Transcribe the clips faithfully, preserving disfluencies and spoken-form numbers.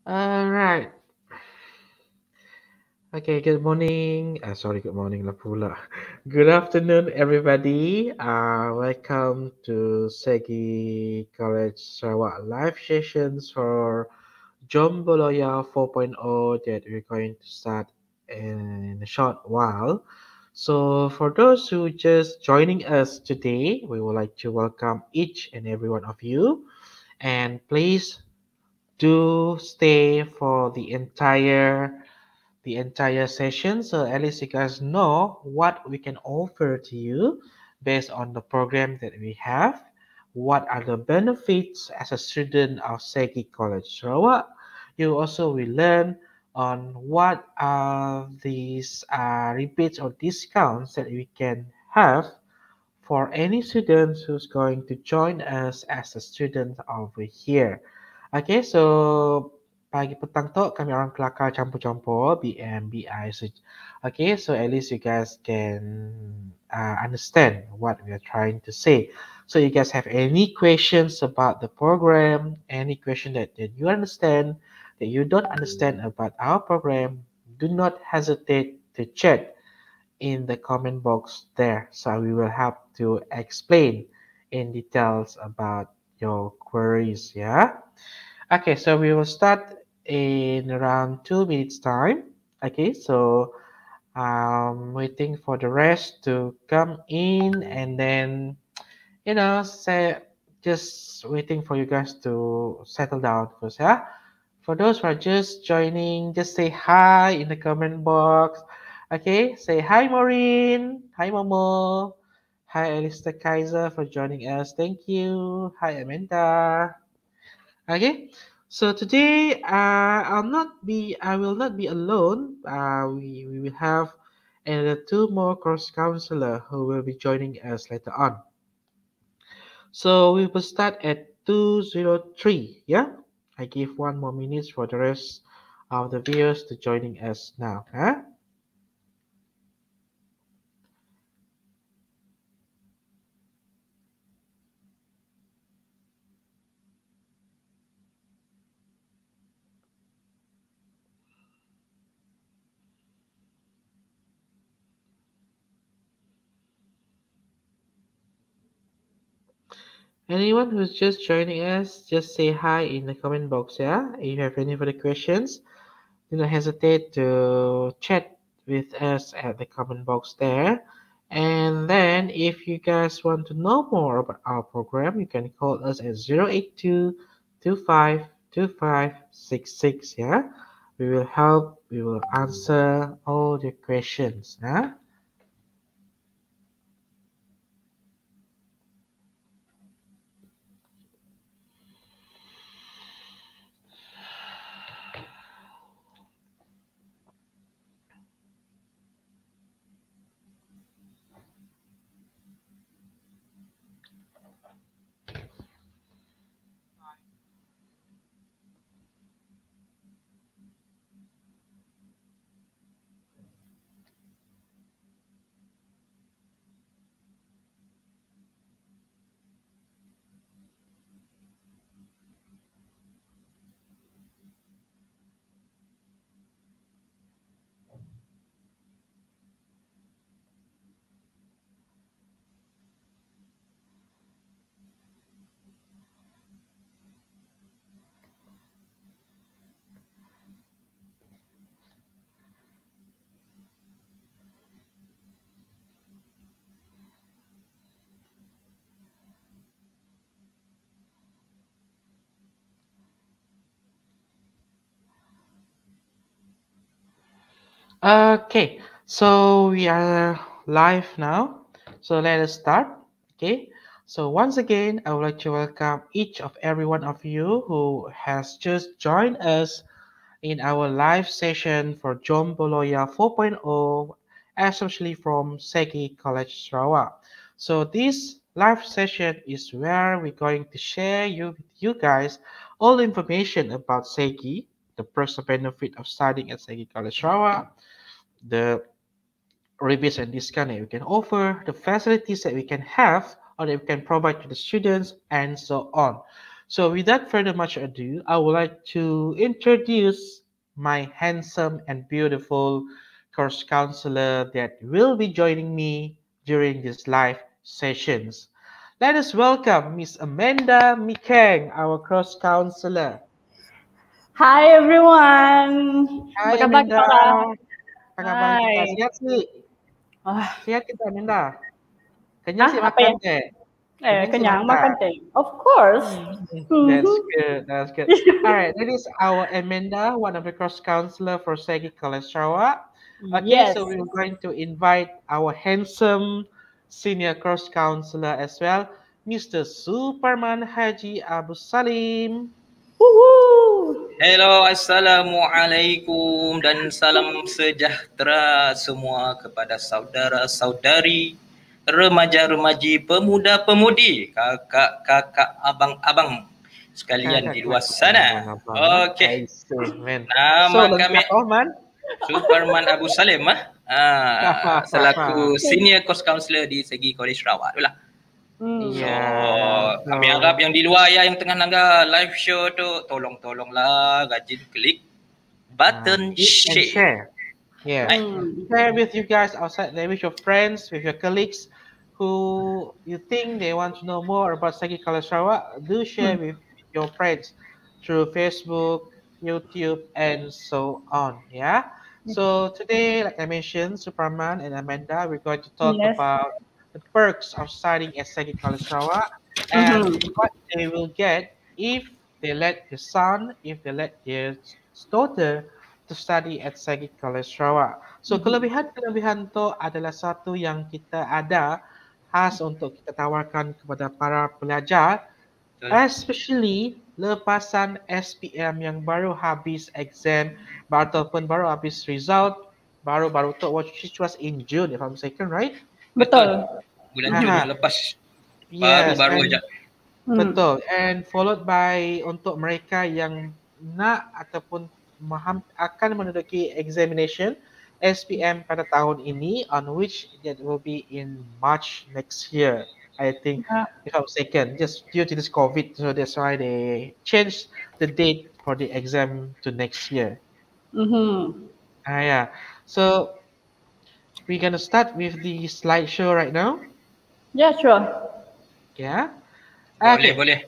All right. Okay, good morning. Uh, sorry, good morning lah pula. Good afternoon, everybody. Uh, welcome to Segi College Sarawak live sessions for Jomboloya 4.0 that we're going to start in a short while. So, for those who just joining us today, we would like to welcome each and every one of you. And please do stay for the entire the entire session, so at least you guys know what we can offer to you based on the program that we have. What are the benefits as a student of Segi College Sarawak? You also will learn on what are these uh, rebates or discounts that we can have for any students who's going to join us as a student over here. Okay, so pagi petang tu kami orang kelakar campur-campur B M, B I. So, okay, so at least you guys can uh, understand what we are trying to say. So you guys have any questions about the program, any question that, that you understand, that you don't understand about our program, do not hesitate to chat in the comment box there. So we will have to explain in details about your queries. Yeah. Okay. So we will start in around two minutes time. Okay. So um, waiting for the rest to come in, and then you know say just waiting for you guys to settle down first. Yeah. For those who are just joining, just say hi in the comment box. Okay, say hi, Maureen. Hi, Momo. Hi, Alistair Kaiser for joining us. Thank you. Hi, Amanda. Okay, so today uh, I'll not be, I will not be alone. Uh, we, we will have another two more course counselor who will be joining us later on. So we will start at two zero three. Yeah, I give one more minute for the rest of the viewers to joining us now. Huh? Anyone who's just joining us, just say hi in the comment box. Yeah, if you have any further questions, do not hesitate to chat with us at the comment box there. And then, if you guys want to know more about our program, you can call us at zero eight two two five two five six six. Yeah, we will help, we will answer all your questions. Huh? Okay, so we are live now. So let us start. Okay, so once again, I would like to welcome each of every one of you who has just joined us in our live session for John Boloya 4.0, especially from Segi College Sarawak. So this live session is where we're going to share you with you guys all the information about Segi, the personal benefit of studying at Segi College Sarawak, the rebates and discount that we can offer, the facilities that we can have or that we can provide to the students, and so on. So without further much ado, I would like to introduce my handsome and beautiful course counselor that will be joining me during these live sessions. Let us welcome Miss Amanda Mikeng, our cross counselor. Hi everyone. Apa Hai khabar Amanda, korang? apa kabar kita? Hai. Sihat sih? Ah, Sihat kita Amanda? Kenyang Hah, sih apa makan ya? teh? Eh, Kenyang sih kenyang makan? makan teh. Of course. Hmm, that's Mhm. good. That's good. All right, that is our Amanda, one of the cross counselor for Segi College Sarawak. Okay, Yes. so we're going to invite our handsome senior cross counselor as well, Mister Superman Haji Abu Salim. Woohoo. Hello, Assalamualaikum dan salam sejahtera semua kepada saudara-saudari, remaja-remaji, pemuda-pemudi, kakak-kakak, abang-abang sekalian di luar sana. Okey, Man. So nama kami lengkap, oh man. Superman Abu Salim ah. Ah, selaku senior course counselor di Segi College Sarawak itulah. Hmm. So, Yeah, so- kami harap yang di luar ya, yang tengah nangga live show tu, tolong-tolonglah rajin klik button Uh, and share. share. Yeah. Hmm. Share with you guys outside there, with your friends, with your colleagues who you think they want to know more about Segi College Sarawak. Do share with your friends through Facebook, YouTube, and so on. Yeah. So today, like I mentioned, Superman and Amanda, we're going to talk Yes. about the perks of studying at Segi College Sarawak and Mhm. what they will get if they let their son, if they let their daughter to study at Segi College Sarawak. So kelebihan-kelebihan itu adalah satu yang kita ada khas untuk kita tawarkan kepada para pelajar, Betul. especially lepasan S P M yang baru habis exam ataupun baru habis result, baru-baru tu, which was in June if I'm mistaken, right? Betul. Bulan Jun Aha. yang lepas. Yes, Baru-baru and aja. Hmm. betul. And followed by untuk mereka yang nak ataupun maham, akan menduduki examination S P M pada tahun ini, on which that will be in March next year, I think, Ah. if I'm mistaken, just due to this COVID, so that's why they changed the date for the exam to next year. Mhm. Ah, yeah. So we're gonna start with the slideshow right now. Yeah, sure. Yeah. Boleh, Okay. boleh.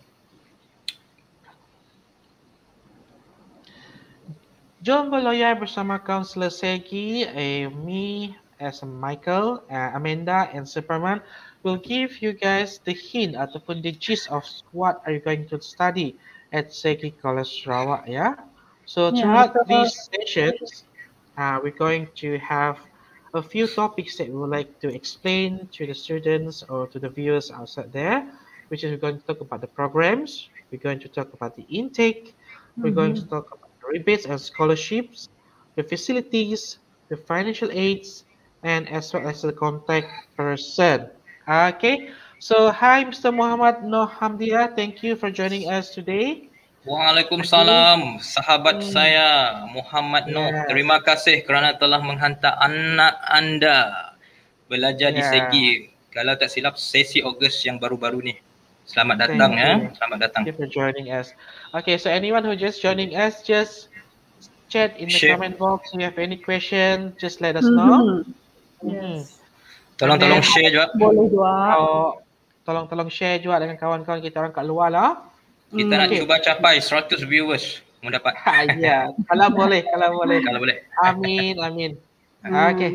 Jom berloyar bersama Kaunselor Segi, eh, me as Michael, uh, Amanda, and Superman will give you guys the hint ataupun the gist of what are you going to study at Segi College Sarawak, yeah? So Yeah, throughout betul. these sessions, uh, we're going to have a few topics that we would like to explain to the students or to the viewers outside there, which is we're going to talk about the programs, we're going to talk about the intake, we're going to talk about the rebates and scholarships, the facilities, the financial aids, and as well as the contact person. Okay, so hi, Mister Muhammad Noh Hamdia. Thank you for joining us today. Waalaikumsalam, sahabat Hmm. saya Muhammad Noh. Yes. Terima kasih kerana telah menghantar anak anda belajar di Yeah. Segi. Kalau tak silap sesi Ogos yang baru-baru ni. Selamat Thank datang ya. you. Selamat datang. Thank you for joining us. Okay, so anyone who just joining us, just chat in the Share. comment box. If you have any question, just let us know. Mhm. Yes. Tolong-tolong And then- share juga. Boleh juga. Oh, tolong-tolong share juga dengan kawan-kawan kita orang kat luar lah. Kita Hmm. nak Okay. cuba capai seratus viewers. Mau dapat. Ha, ya, kalau boleh, kalau boleh. Kalau boleh. Amin, amin. Hmm. Okay,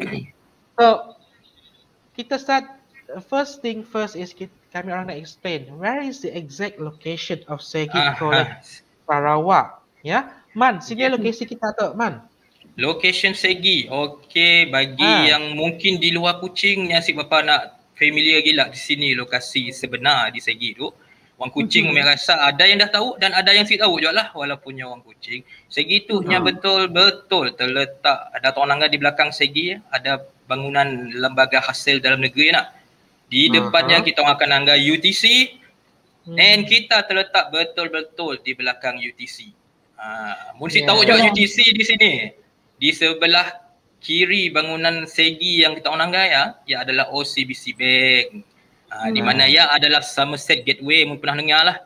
so kita start. First thing first is kita, kami orang nak explain where is the exact location of Segi Ah, College ah. Sarawak. Ya, Man, sini Yeah. lokasi kita tu, Man. Location Segi. Okey, bagi Ah. yang mungkin di luar Kuching ni asyik bapa nak familiar gila di sini lokasi sebenar di Segi tu. Orang Kuching Mhm. mm-hmm. rasa ada yang dah tahu dan ada yang tidak tahu juga lah walaupun orang Kuching. Segi tu nya Mhm. betul-betul terletak, ada Tok Nangga di belakang Segi, ada bangunan lembaga hasil dalam negeri nak. Di depannya Aha. kita orang akan anggar U T C Hmm. and kita terletak betul-betul di belakang U T C. Ha, mesti Yeah. tahu juga U T C di sini. Di sebelah kiri bangunan Segi yang kita orang anggar ya, ia adalah O C B C Bank. Ha, di Hmm. mana ia adalah Somerset Gateway, mungkin pernah dengar lah.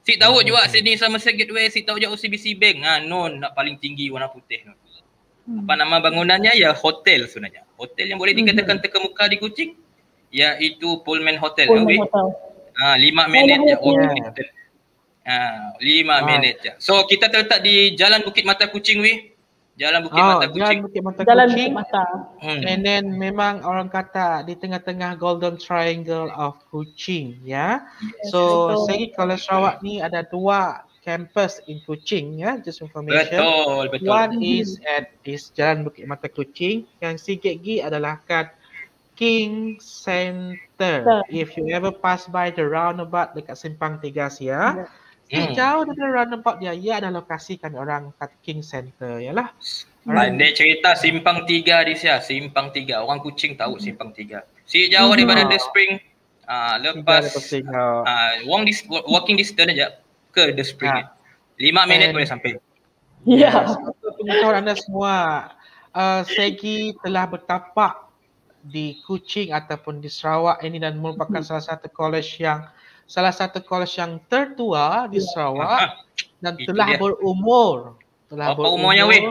Si tahu Mhm. juga Sydney Somerset Gateway, si tahu juga O C B C Bank. Ha, non nak paling tinggi warna putih. Non. Apa nama bangunannya? Ya hotel sebenarnya. Hotel yang boleh dikatakan terkemuka di Kuching iaitu Pullman Hotel. Pullman Okay? Hotel. Ha, lima minit je walking Yeah. distance. Ha, lima Right. minit je. So kita terletak di Jalan Bukit Mata Kuching weh. Jalan Bukit Oh, Mata Jalan Kuching. Bukit Mata Jalan Kuching. Bukit Mata. Hmm. And then memang orang kata di tengah-tengah Golden Triangle of Kuching, ya. Yes, So betul. Segi College Sarawak ni ada dua campus in Kuching, ya. Just information. Betul, betul. One is at is Jalan Bukit Mata Kuching. Yang sikit lagi adalah kat King Center. Betul. If you ever pass by the roundabout dekat Simpang Tiga Sia, Hmm. jauh dari roundabout dia, ia adalah lokasi kami orang kat King Center, yalah. Hmm. Pandai cerita Simpang Tiga di Sia, Simpang Tiga. Orang Kuching tahu Simpang Tiga. Si jauh Mhm. daripada Ah. The Spring. Ah, Tiga lepas lepas tiga. ah, walking dis- walking distance aja ke The Spring. Ah. Lima minit And- boleh sampai. Ya. Yes. Untuk pengetahuan anda semua, uh, Segi telah bertapak di Kuching ataupun di Sarawak ini dan merupakan Mhm. salah satu college yang salah satu college yang tertua di Ya. Sarawak Ah, dan itu telah dia. berumur telah Apa umurnya, weh?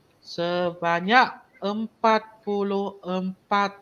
sebanyak empat puluh empat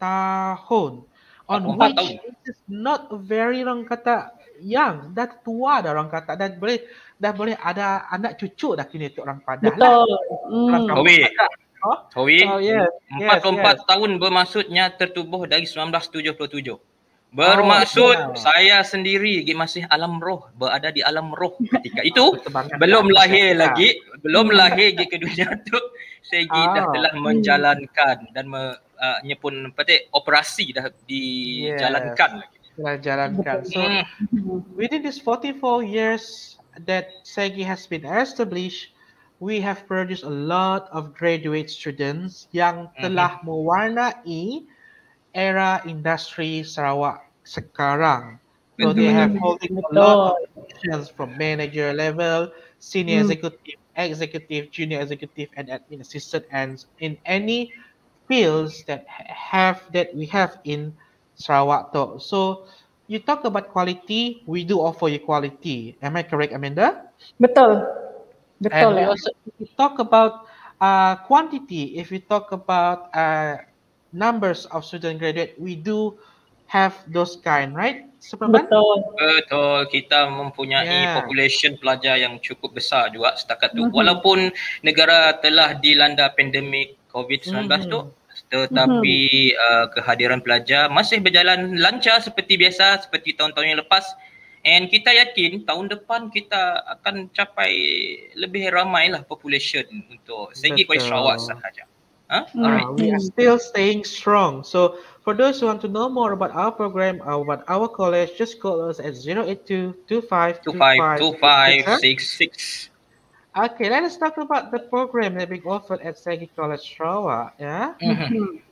tahun. On empat which tahun. it is not a very long kata young, dah tua dah orang kata, dah boleh dah boleh ada anak cucu dah kini tu orang Padah lah. Betul. Orang Hmm. kampung Hawi. Padah. Oh, Hawi. oh yes, empat puluh empat yes, yes. tahun bermaksudnya tertubuh dari sembilan belas tujuh puluh tujuh. Bermaksud Oh, yeah. saya sendiri lagi masih alam roh, berada di alam roh ketika itu. Betul banget. Belum Betul lahir banget. lagi, belum lahir lagi ke dunia tu. Segi dah Ah. telah menjalankan dan me, uh, nyepun petik operasi dah Yes. dijalankan lagi. Telah jalankan. So Hmm. within these forty-four years that Segi has been established, we have produced a lot of graduate students yang telah mewarnai era industri Sarawak sekarang. So they have holding a lot of positions from manager level, senior Hmm. executive, executive, junior executive, and admin assistant, and in any fields that ha- have that we have in Sarawak. Though. So you talk about quality, we do offer you quality. Am I correct, Amanda? Betul. And Betul we ya. also if we talk about uh, quantity, if we talk about uh, numbers of student graduate, we do have those kind, right? Superman? Betul. Betul, kita mempunyai Yeah. population pelajar yang cukup besar juga setakat tu. Mhm. Walaupun negara telah dilanda pandemik covid sembilan belas tu, tetapi uh, kehadiran pelajar masih berjalan lancar seperti biasa, seperti tahun-tahun yang lepas. And kita yakin tahun depan kita akan capai lebih ramai lah population untuk segi College Betul. Sarawak sahaja. Huh? Hmm. Alright. Uh, we are still staying strong. So for those who want to know more about our program or about our college, just call us at zero eight two, two five two two five five two six five six. six six. Okay, let us talk about the program that being offered at Segi College Sarawak. Yeah. Hmm.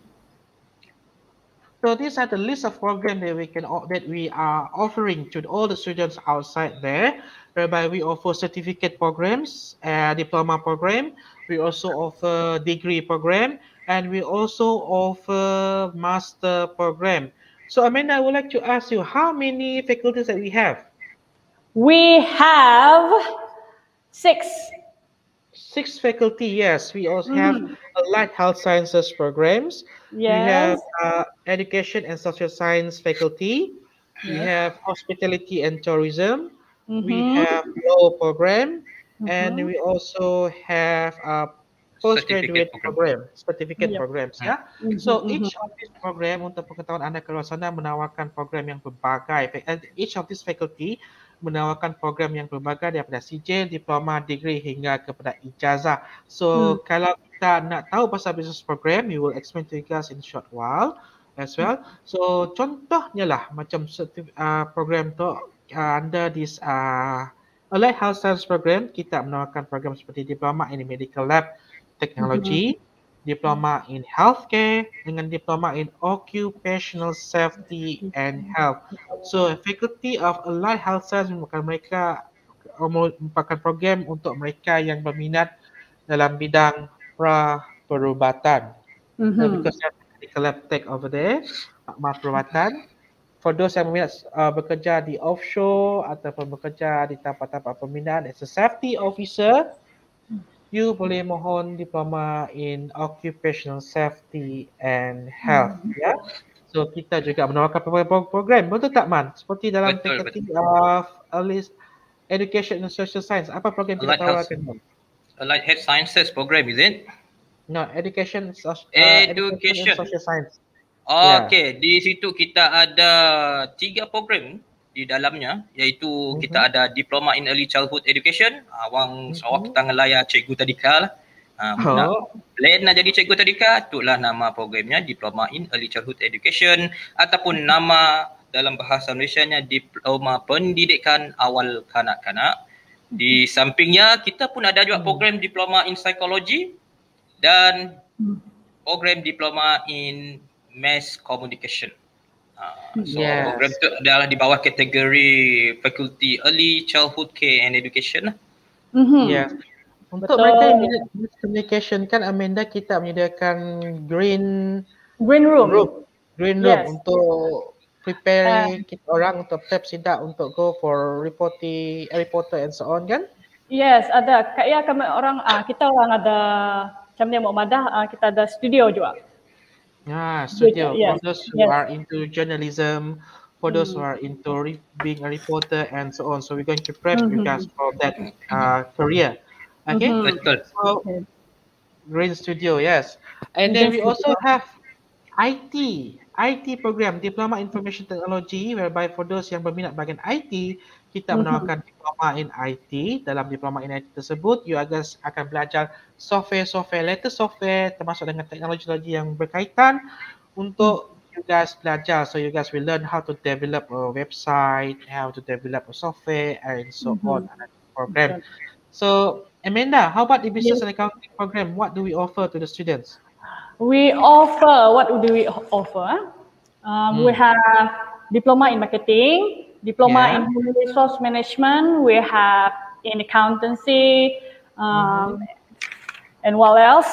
So these are the list of programs that we can o- that we are offering to all the students outside there, whereby we offer certificate programs, uh, diploma program. We also offer degree program, and we also offer master program. So Amanda, I would like to ask you, how many faculties that we have? We have six. Six faculty, yes. We also have allied health sciences programs. We have Yes. uh, education and social science faculty. We have hospitality and tourism. We Mhm. have law program, and Mhm. we also have a postgraduate Certificate program, certificate Yep. programs. Hmm. Ya. So Mhm. each of these program untuk pengetahuan anda ke luar sana menawarkan program yang berbagai. And each of these faculty menawarkan program yang berbagai daripada sijil, diploma, degree hingga kepada ijazah. So kalau kita nak tahu pasal business program, we will explain to you guys in short while as well. So contohnya lah macam certif- uh, program tu uh, under this uh, Allied Health Science program, kita menawarkan program seperti diploma in medical lab technology, diploma in healthcare dengan diploma in occupational safety and health. So faculty of Allied Health Science merupakan mereka merupakan program untuk mereka yang berminat dalam bidang pra perubatan. So Mhm. because you have medical lab tech over there, makmal perubatan. for those yang berminat uh, bekerja di offshore ataupun bekerja di tempat-tempat pemindahan as a safety officer, you boleh mohon diploma in occupational safety and health. Ya. So kita juga menawarkan program, betul tak Man? Seperti dalam Betul, faculty of early education and social science, apa program kita Allied Health, tawarkan? Man? Allied Health Sciences program, is it? No, education, uh, Education. education and social science. Okey, di situ kita ada tiga program di dalamnya, iaitu Mhm. kita ada Diploma in Early Childhood Education. Awang Mhm. Sarawak kita ngelayar Cikgu Tadika lah. Ha, Oh. nak plan nak jadi Cikgu Tadika, itulah nama programnya, Diploma in Early Childhood Education, ataupun nama dalam bahasa Malaysianya Diploma Pendidikan Awal Kanak-kanak. Di sampingnya kita pun ada juga program Diploma in Psychology dan program Diploma in Mass Communication. Uh, so Yes. program itu adalah di bawah kategori Faculty Early Childhood Care and Education lah. Mhm. Yes. Untuk Betul. mereka yang minat mass communication kan Amanda, kita menyediakan green Green room. room, green room Yes. untuk prepare kita orang untuk prep sidak untuk go for reporting, reporter and so on kan? Yes, ada. Kak ya kami orang ah kita orang ada macam ni Muhammadah ah kita ada studio juga. Ah, studio Yes, for those who yes. are into journalism, for those who are into re- being a reporter and so on. So we're going to prep you Mhm. guys for that uh, career. Okay. Mhm. Betul. So Okay. green studio, yes. And then we Green also studio. have I T, I T program, Diploma Information Technology, whereby for those yang berminat bahagian I T, kita Mhm. menawarkan diploma in I T. Dalam diploma in I T tersebut, you guys akan belajar software-software, latest software, termasuk dengan teknologi-teknologi yang berkaitan untuk you guys belajar. So you guys will learn how to develop a website, how to develop a software, and so Mhm. on. And program. So Amanda, how about the business Yes. and accounting program? What do we offer to the students? We offer, what do we offer? Um, We Hmm. have diploma in marketing, diploma Yeah. in human resource management, we have in accountancy, um, and what else?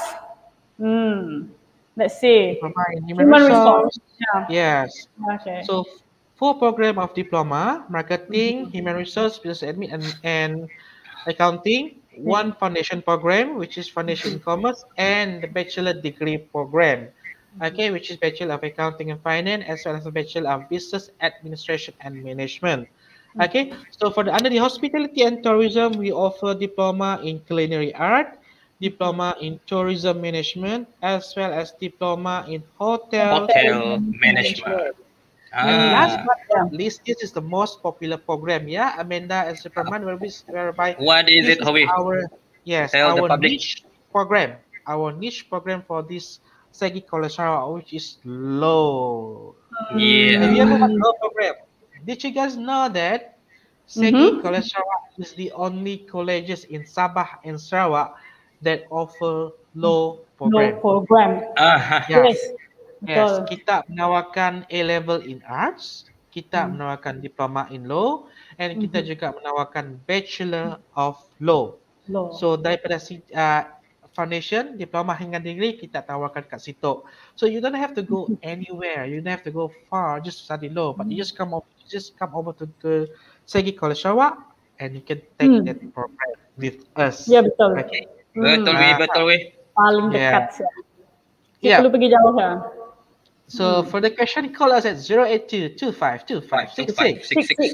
Hmm. Let's see. Diploma in human, Human resource. resource. Yeah. Yes. Okay. So four program of diploma, marketing, human resource, business admin, and, and accounting. One foundation program, which is foundation in commerce, and the bachelor degree program. Okay, which is Bachelor of Accounting and Finance, as well as the Bachelor of Business Administration and Management. Okay, so for the under the hospitality and tourism, we offer diploma in culinary art, diploma in tourism management, as well as diploma in hotel. Hotel management. And last Ah, but not least, this is the most popular program, yeah, Amanda and Superman, where we, whereby what is this it, Howie? our yes, Tell the our public. niche program, our niche program for this Segi College Sarawak, which is low. Have you Yeah. ever heard of low program? Did you guys know that Segi College Sarawak is the only colleges in Sabah and Sarawak that offer low No program? program. Ah, Yes. Yes. Yes, Betul. kita menawarkan A-level in arts, kita Hmm. menawarkan diploma in law, and kita Mhm. juga menawarkan bachelor of law. Low. So daripada si uh, foundation, diploma hingga degree kita tawarkan kat situ. So you don't have to go anywhere, you don't have to go far just to study law, but you just come over, you just come over to the Segi College Sarawak and you can take Hmm. that program with us. Ya betul. Okay. betul Hmm. weh, Ah. betul weh. Paling Yeah. dekat sih. Kita Yeah. perlu pergi jauh ya. So for the question, call us at zero eight two, two five two five six six. Six six.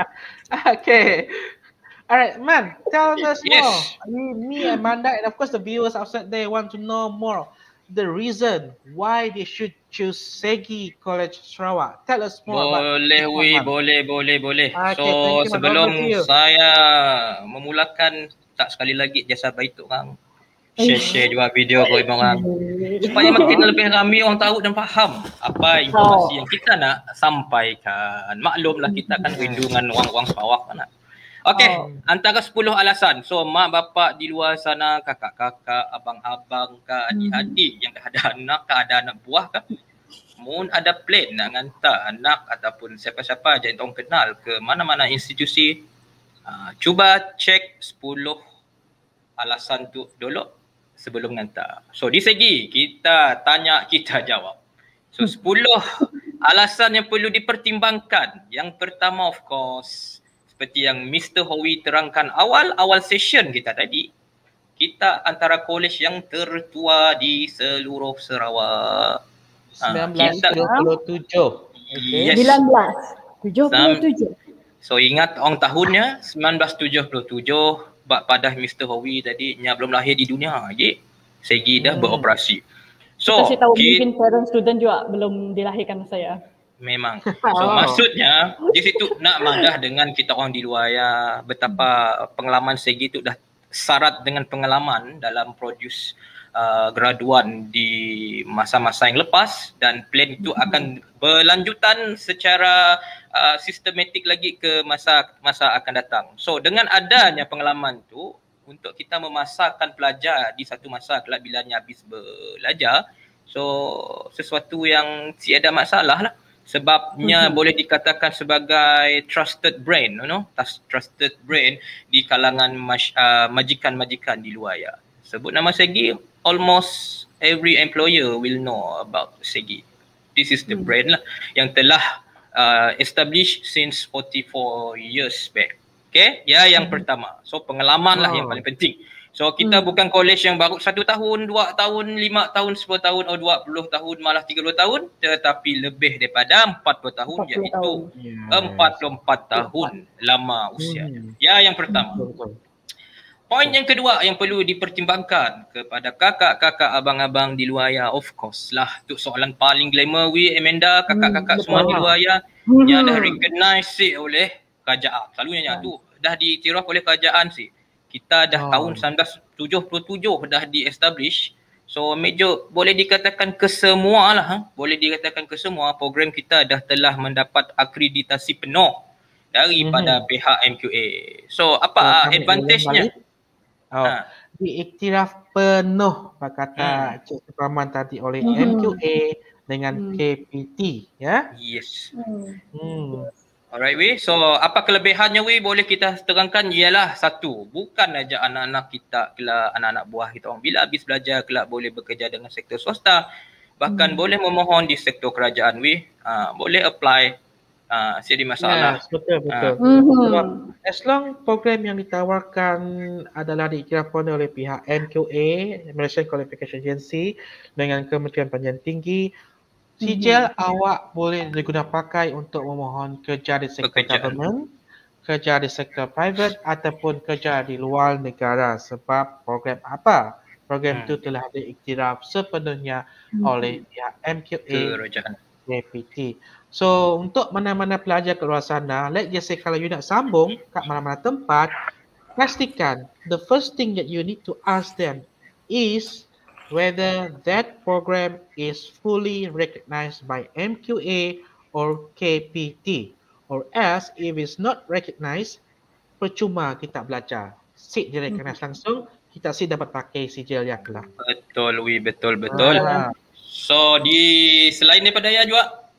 Okay. All right, man, tell us Yes. more. Me, me, Amanda, and of course the viewers outside there want to know more. The reason why they should choose Segi College Sarawak. Tell us more about Boleh this one, weh, man. boleh, boleh, boleh. Okay, So thank you, man. sebelum Over to you. saya memulakan, tak sekali lagi jasa baik tu orang share-share juga video kau orang supaya makin lebih ramai orang tahu dan faham apa informasi Oh. yang kita nak sampaikan. Maklumlah kita kan rindu dengan orang-orang Sarawak kan. Okey, Oh. antara sepuluh alasan. So mak bapak di luar sana, kakak-kakak, abang-abang ke, adik-adik yang dah ada anak ke, ada anak buah ke, mun ada plan nak hantar anak ataupun siapa-siapa je yang orang kenal ke mana-mana institusi, uh, cuba cek sepuluh alasan tu dulu sebelum hantar. So di segi kita tanya, kita jawab. So sepuluh alasan yang perlu dipertimbangkan. Yang pertama of course, seperti yang Mister Howie terangkan awal-awal session kita tadi, kita antara kolej yang tertua di seluruh Sarawak. sembilan belas tujuh puluh tujuh. Okay. Yes. sembilan belas tujuh puluh tujuh. So ingat orang tahunnya sembilan belas tujuh puluh tujuh, bak padah Mister Howie tadi nya belum lahir di dunia lagi. Segi dah hmm. beroperasi. So kita tahu kita, mungkin parent student juga belum dilahirkan saya. Memang. So oh. maksudnya di situ nak madah dengan kita orang di luar ya, betapa pengalaman segi itu dah syarat dengan pengalaman dalam produce uh, graduan di masa-masa yang lepas, dan plan itu akan berlanjutan secara uh, sistematik lagi ke masa masa akan datang. So dengan adanya pengalaman tu, untuk kita memasarkan pelajar di satu masa kelak bilanya habis belajar, so sesuatu yang tiada masalah lah. Sebabnya mm-hmm. boleh dikatakan sebagai trusted brand, you know, trusted brand di kalangan mas, uh, majikan-majikan di luar ya. Sebut nama Segi, almost every employer will know about Segi. This is the mm-hmm. brand lah yang telah uh, established since forty-four years back. Okay, ya yang mm-hmm. pertama. So pengalaman lah oh. yang paling penting. So kita hmm. bukan college yang baru satu tahun, dua tahun, lima tahun, sepuluh tahun, atau dua puluh tahun, malah tiga puluh tahun, tetapi lebih daripada empat puluh tahun, empat puluh iaitu tahun. empat puluh empat tahun lama usianya. Hmm. Ya, yang pertama. Hmm. Poin yang kedua yang perlu dipertimbangkan kepada kakak-kakak, abang-abang di luar ya, of course lah, tu soalan paling glamour we, Amanda, kakak-kakak hmm. semua di luar ya, hmm. yang dah recognize oleh kerajaan. Selalunya hmm. tu dah diiktiraf oleh kerajaan sih. Kita dah oh. tahun sembilan belas tujuh puluh tujuh dah di-establish. So major boleh dikatakan kesemua lah. Ha? Boleh dikatakan kesemua program kita dah telah mendapat akreditasi penuh daripada mm-hmm. pihak M Q A. So apa oh, advantage-nya? Oh, ha. Diiktiraf penuh kata hmm. Cik Suparman tadi oleh mm-hmm. M Q A dengan mm. K P T. Ya? Yes. Hmm. Hmm. Alright we, so apa kelebihannya we boleh kita terangkan ialah satu, bukan aja anak-anak kita kelak, anak-anak buah kita orang bila habis belajar kelak boleh bekerja dengan sektor swasta, bahkan hmm. boleh memohon di sektor kerajaan we, uh, boleh apply, uh, tiada masalah. Yes, betul betul. Uh. Mm-hmm. As long program yang ditawarkan adalah diiktiraf oleh pihak M Q A, Malaysian Qualification Agency, dengan Kementerian Pendidikan Tinggi, sijil mm-hmm. awak boleh digunakan pakai untuk memohon kerja di sektor Pekerjaan. government, kerja di sektor private ataupun kerja di luar negara. Sebab program apa? Program itu hmm. telah diiktiraf sepenuhnya hmm. oleh pihak M Q A, K P T. So untuk mana-mana pelajar ke luar sana, let's just say kalau you nak sambung kat mana-mana tempat, pastikan the first thing that you need to ask them is whether that program is fully recognized by M Q A or K P T, or else if it's not recognized, percuma kita belajar. Sit dia recognize langsung, kita si dapat pakai sijil yang kelak. Betul, wi betul betul. Ah. So di selain daripada ya juga,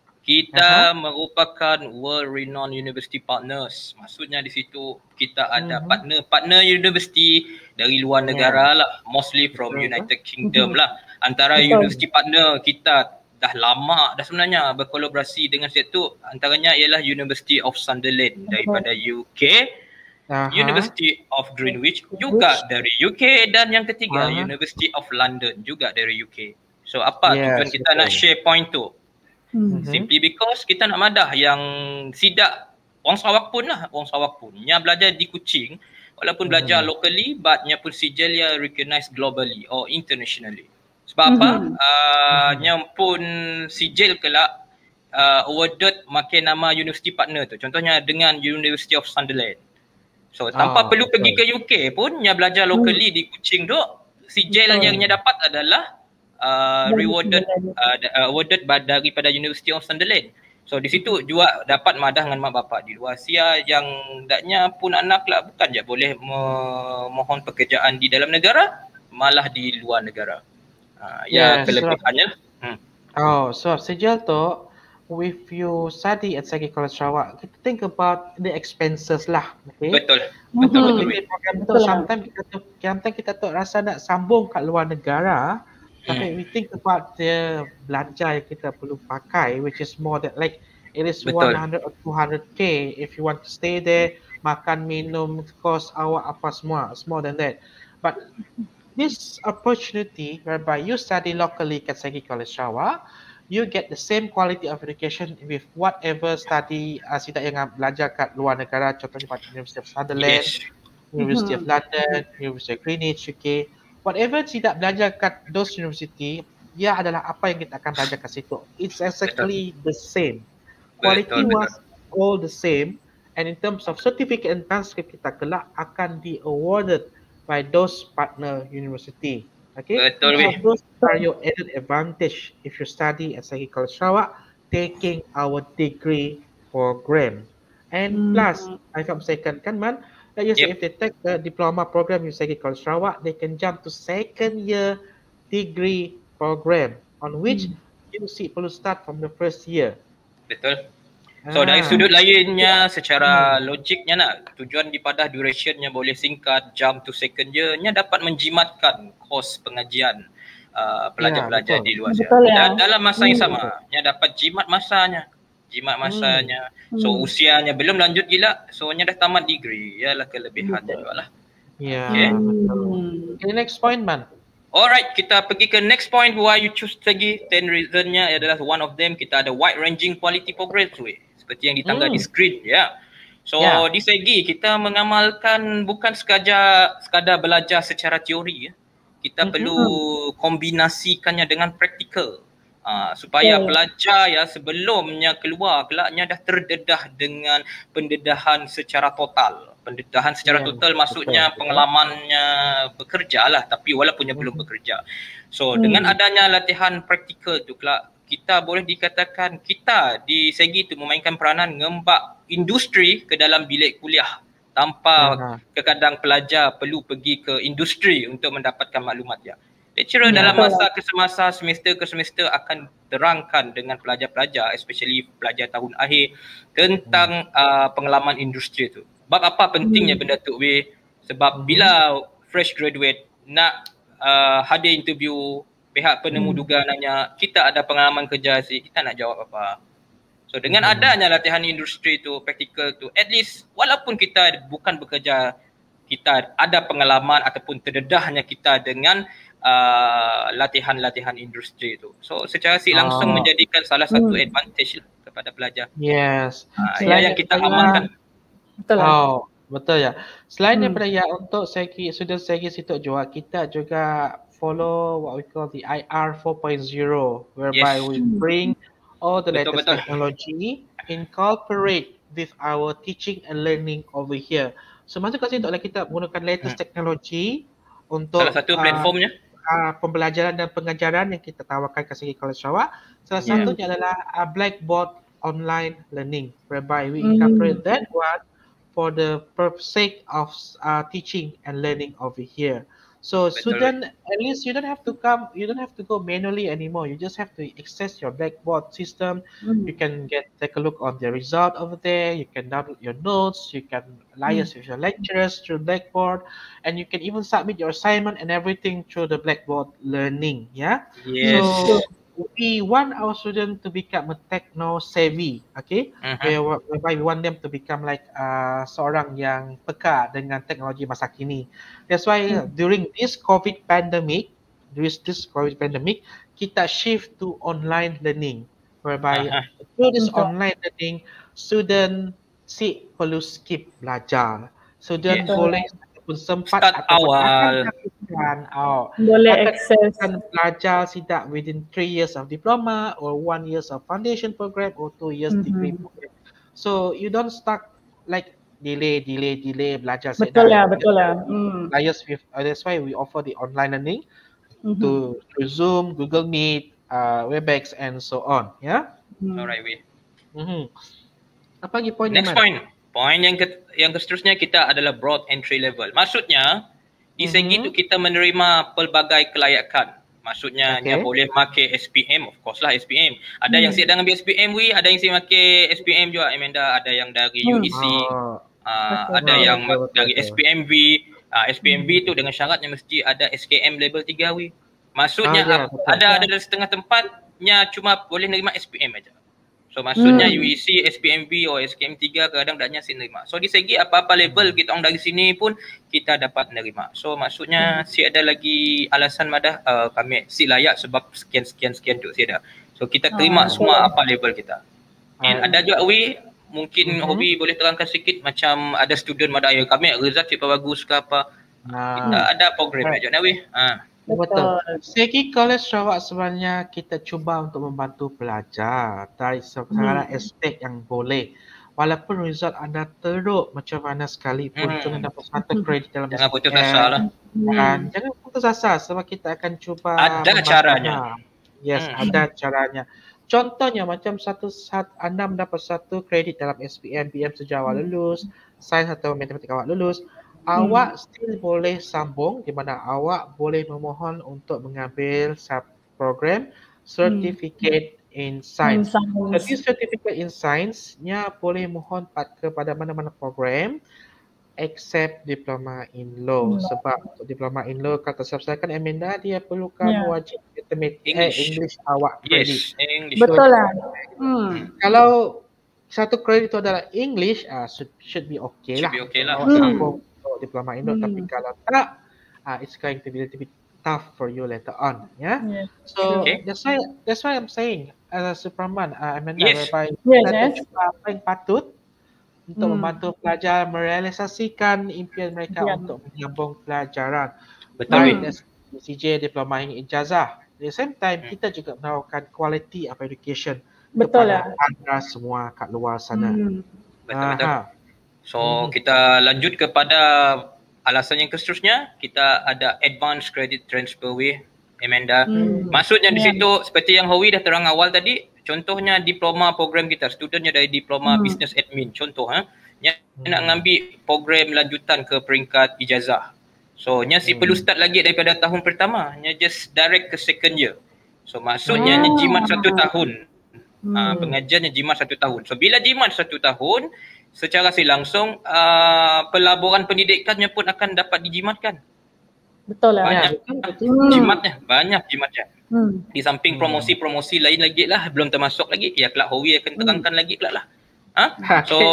kita uh-huh. merupakan world renowned university partners. Maksudnya di situ kita ada uh-huh. partner-partner university dari luar negara yeah. lah, mostly from uh-huh. United Kingdom uh-huh. lah. Antara uh-huh. university partner kita dah lama dah sebenarnya berkolaborasi dengan situ, antaranya ialah University of Sunderland uh-huh. daripada U K, uh-huh. University of Greenwich juga dari U K, dan yang ketiga uh-huh. University of London juga dari U K. So apa yes, tujuan kita betul. nak share point tu? Mm-hmm. Simply because kita nak madah yang sidak orang Sarawak pun lah, orang Sarawak pun yang belajar di Kuching, walaupun mm-hmm. belajar locally, but nya pun sijil yang recognized globally or internationally. Sebab mm-hmm. apa? Uh, nya pun sijil kelak uh, awarded makin nama university partner tu. Contohnya dengan University of Sunderland. So tanpa oh, perlu betul. pergi ke U K pun, nya belajar locally mm. di Kuching tu, sijil betul. yang nya dapat adalah Uh, rewarded uh, awarded daripada University of Sunderland. So di situ juga dapat madah dengan mak bapak di luar Asia yang daknya pun anak lah bukan je boleh memohon pekerjaan di dalam negara, malah di luar negara. Uh, ya yes, kelebihannya. So, hmm. Oh, so sejauh tu, if you study at Segi College Sarawak, kita think about the expenses lah. Okay? Betul. Betul. Mm-hmm. Betul. Betul. Sometimes kita tu, sometimes kita tu rasa nak sambung kat luar negara. Tapi we think about the belanja yang kita perlu pakai, which is more than like it is Betul. one hundred or two hundred K if you want to stay there, makan, minum, kos, awak apa semua, it's more than that. But this opportunity whereby you study locally at Segi College Sarawak, you get the same quality of education with whatever study uh, sidak yang belajar kat luar negara, contohnya pada University of Sunderland, Yes. University of London, University of Greenwich, U K. Whatever tidak belajar kat those university, ia adalah apa yang kita akan belajar kat situ. It's exactly the same. Quality Betul, was all the same, and in terms of certificate and transcript kita kelak akan di awarded by those partner university. Okay, Betul, so weh. those are your added advantage if you study at Segi College Sarawak, taking our degree program. And plus, if I'm mistaken, kan man, like you say, Yep. if they take the diploma program in Segi College Sarawak, they can jump to second year degree program, on which you see perlu start from the first year. Betul. So dari Ah. sudut lainnya, secara logiknya nak, tujuan dipadah durationnya boleh singkat, jump to second year-nya dapat menjimatkan kos pengajian uh, pelajar-pelajar betul. di luar sana. Betul, ya. Dan dalam masa yang sama, nya dapat jimat masanya. Jimat masanya. So usianya belum lanjut gila, so nya dah tamat degree. Ialah kelebihannya juga lah. Ya, Okay. betul. Okay, next point, man. Alright, kita pergi ke next point why you choose lagi. ten reasonnya adalah one of them, kita ada wide ranging quality programs weh. Seperti yang ditanggal Hmm. di screen ya. So Ya. di segi kita mengamalkan bukan sekadar sekadar belajar secara teori ya. Kita Mhm. perlu kombinasikannya dengan praktikal. Uh, supaya Betul. pelajar ya sebelumnya keluar kelaknya dah terdedah dengan pendedahan secara total. Pendedahan secara Ya, total maksudnya betul. pengalamannya bekerja lah, tapi walaupun dia belum bekerja. So dengan adanya latihan praktikal tu kelak kita boleh dikatakan kita di segi tu memainkan peranan ngembak industri ke dalam bilik kuliah tanpa Ya. kadang pelajar perlu pergi ke industri untuk mendapatkan maklumat ya. Lecturer Ya. dalam masa ke semasa, semester ke semester akan terangkan dengan pelajar-pelajar, especially pelajar tahun akhir tentang uh, pengalaman industri tu. Sebab apa pentingnya benda tu weh? Sebab bila fresh graduate nak uh, hadir interview, pihak penemu duga nanya, kita ada pengalaman kerja sih, kita nak jawab apa? So dengan Hmm. adanya latihan industri tu, praktikal tu, at least walaupun kita bukan bekerja, kita ada pengalaman ataupun terdedahnya kita dengan uh, latihan-latihan industri tu. So secara si langsung Ah. menjadikan salah satu advantage lah kepada pelajar. Yes. Ha, Selain yang kita daripada- amalkan. Betul lah. Oh, betul ya. Selain Hmm. daripada ya untuk segi sudah segi situ juga, kita juga follow what we call the I R four point oh, whereby Yes. we bring all the Betul, latest betul. technology, incorporate with our teaching and learning over here. So masuk kat situ lah kita menggunakan latest technology untuk Salah satu ah, platformnya. uh, pembelajaran dan pengajaran yang kita tawarkan ke Segi College Sarawak. Salah Yeah. satunya adalah uh, Blackboard online learning, whereby we Mm. incorporate that one for the pur- sake of uh, teaching and learning over here. So Betul. student, at least you don't have to come, you don't have to go manually anymore. You just have to access your Blackboard system. Mm. You can get take a look on the result over there. You can download your notes. You can liaise with your lecturers through Blackboard, and you can even submit your assignment and everything through the Blackboard learning. Yeah. Yes. So we want our students to become a techno savvy, okay? Mhm. Where- Whereby we want them to become like uh, seorang yang peka dengan teknologi masa kini. That's why uh, during this COVID pandemic, during this COVID pandemic, kita shift to online learning, whereby Aha. through this Betul. online learning, student si perlu skip belajar. Student Yes. boleh ataupun sempat Start ataupun awal. akan lakukan, oh, Boleh akan akses. akan belajar sidak within three years of diploma or one years of foundation program or two years Mhm. degree program. So you don't stuck like delay, delay, delay belajar. Betul lah, betul lah. Mm. Liars with uh, that's why we offer the online learning Mhm. to through Zoom, Google Meet, uh, Webex, and so on. Yeah. Mm. Alright, we. Mm-hmm. Apa lagi point Next yang point. Point yang ke, yang seterusnya kita adalah broad entry level. Maksudnya di segi Mhm. tu kita menerima pelbagai kelayakan. Maksudnya Okay. okay. boleh pakai S P M, of course lah S P M. Ada yang siap dengan S P M we, ada yang siap pakai S P M juga Amanda, ada yang dari U E C, Oh, uh, Betul. ada Oh, yang betul, betul, dari betul. S P M V. Uh, S P M V tu dengan syaratnya mesti ada S K M level tiga we. Maksudnya Ah, ya, ap- betul. ada ada setengah tempatnya cuma boleh nerima S P M aja. So maksudnya Hmm. U E C, S P M B atau S K M tiga kadang taknya si nerima. So di segi apa-apa level kita orang dari sini pun kita dapat nerima. So maksudnya si ada lagi alasan madah uh, kami si layak sebab sekian sekian sekian tu si ada. So kita terima Ah, semua betul. apa level kita. And Ah, ada juga we mungkin Mhm. Hobi boleh terangkan sedikit macam ada student madah ya kami result cepat bagus ke apa. Nah, Kita ada program Alright. aja nah we. Ha. betul. Segi College Sarawak sebenarnya kita cuba untuk membantu pelajar dari segala aspek yang boleh. Walaupun result anda teruk macam mana sekalipun, Hmm. cuma dapat satu kredit dalam Jangan putus S P M. asa lah. Dan jangan putus asa sebab kita akan cuba Ada membantu caranya. anda. Yes, Hmm. ada caranya. Contohnya macam satu saat anda mendapat satu kredit dalam S P M, P M sejak awal lulus, sains atau matematik awak lulus, awak still boleh sambung di mana awak boleh memohon untuk mengambil sub program certificate in science. So, this certificate in science-nya boleh mohon pat- kepada mana-mana program except diploma in law. Hmm. Sebab untuk diploma in law kata selesaikan Amanda dia perlukan Ya. wajib matematik eh, English. English awak kredit. Yes, English. Betul lah. Hmm. Kalau satu kredit itu adalah English, ah should should be okay Should lah. be okay lah. Awak Hmm. sambung untuk diploma in law. Hmm. Tapi kalau tak, ah it's going to be a little bit tough for you later on. Ya. Yes. So Okay. that's why that's why I'm saying as a Superman, uh, Amanda, Yes. whereby Yes, kita yes. cuba apa yang patut untuk Hmm. membantu pelajar merealisasikan impian mereka Impian. untuk menyambung pelajaran. Betul. Baik Hmm. dari B C J, diploma hingga ijazah. At the same time, Hmm. kita juga menawarkan quality of education Betul kepada lah. anda semua kat luar sana. Hmm. Betul-betul. Aha. So Mhm. kita lanjut kepada alasan yang seterusnya. Kita ada advance credit transfer way, Amanda. Hmm. Maksudnya di Ya. situ seperti yang Howie dah terang awal tadi, contohnya diploma program kita, studentnya dari diploma Hmm. business admin, contoh ha, yang nak ngambil program lanjutan ke peringkat ijazah. So nya si Hmm. perlu start lagi daripada tahun pertama, nya just direct ke second year. So maksudnya Ah. nya jimat satu tahun. Hmm. Uh, pengajiannya jimat satu tahun. So bila jimat satu tahun, secara si langsung uh, pelaburan pendidikannya pun akan dapat dijimatkan. Betul lah. Ya, Banyak betul, betul. Hmm. jimatnya, banyak jimatnya. Hmm. Di samping Hmm. promosi-promosi lain lagi lah, belum termasuk lagi. Ya kelak Howie akan terangkan lagi kelak lah. Ha? Okay. So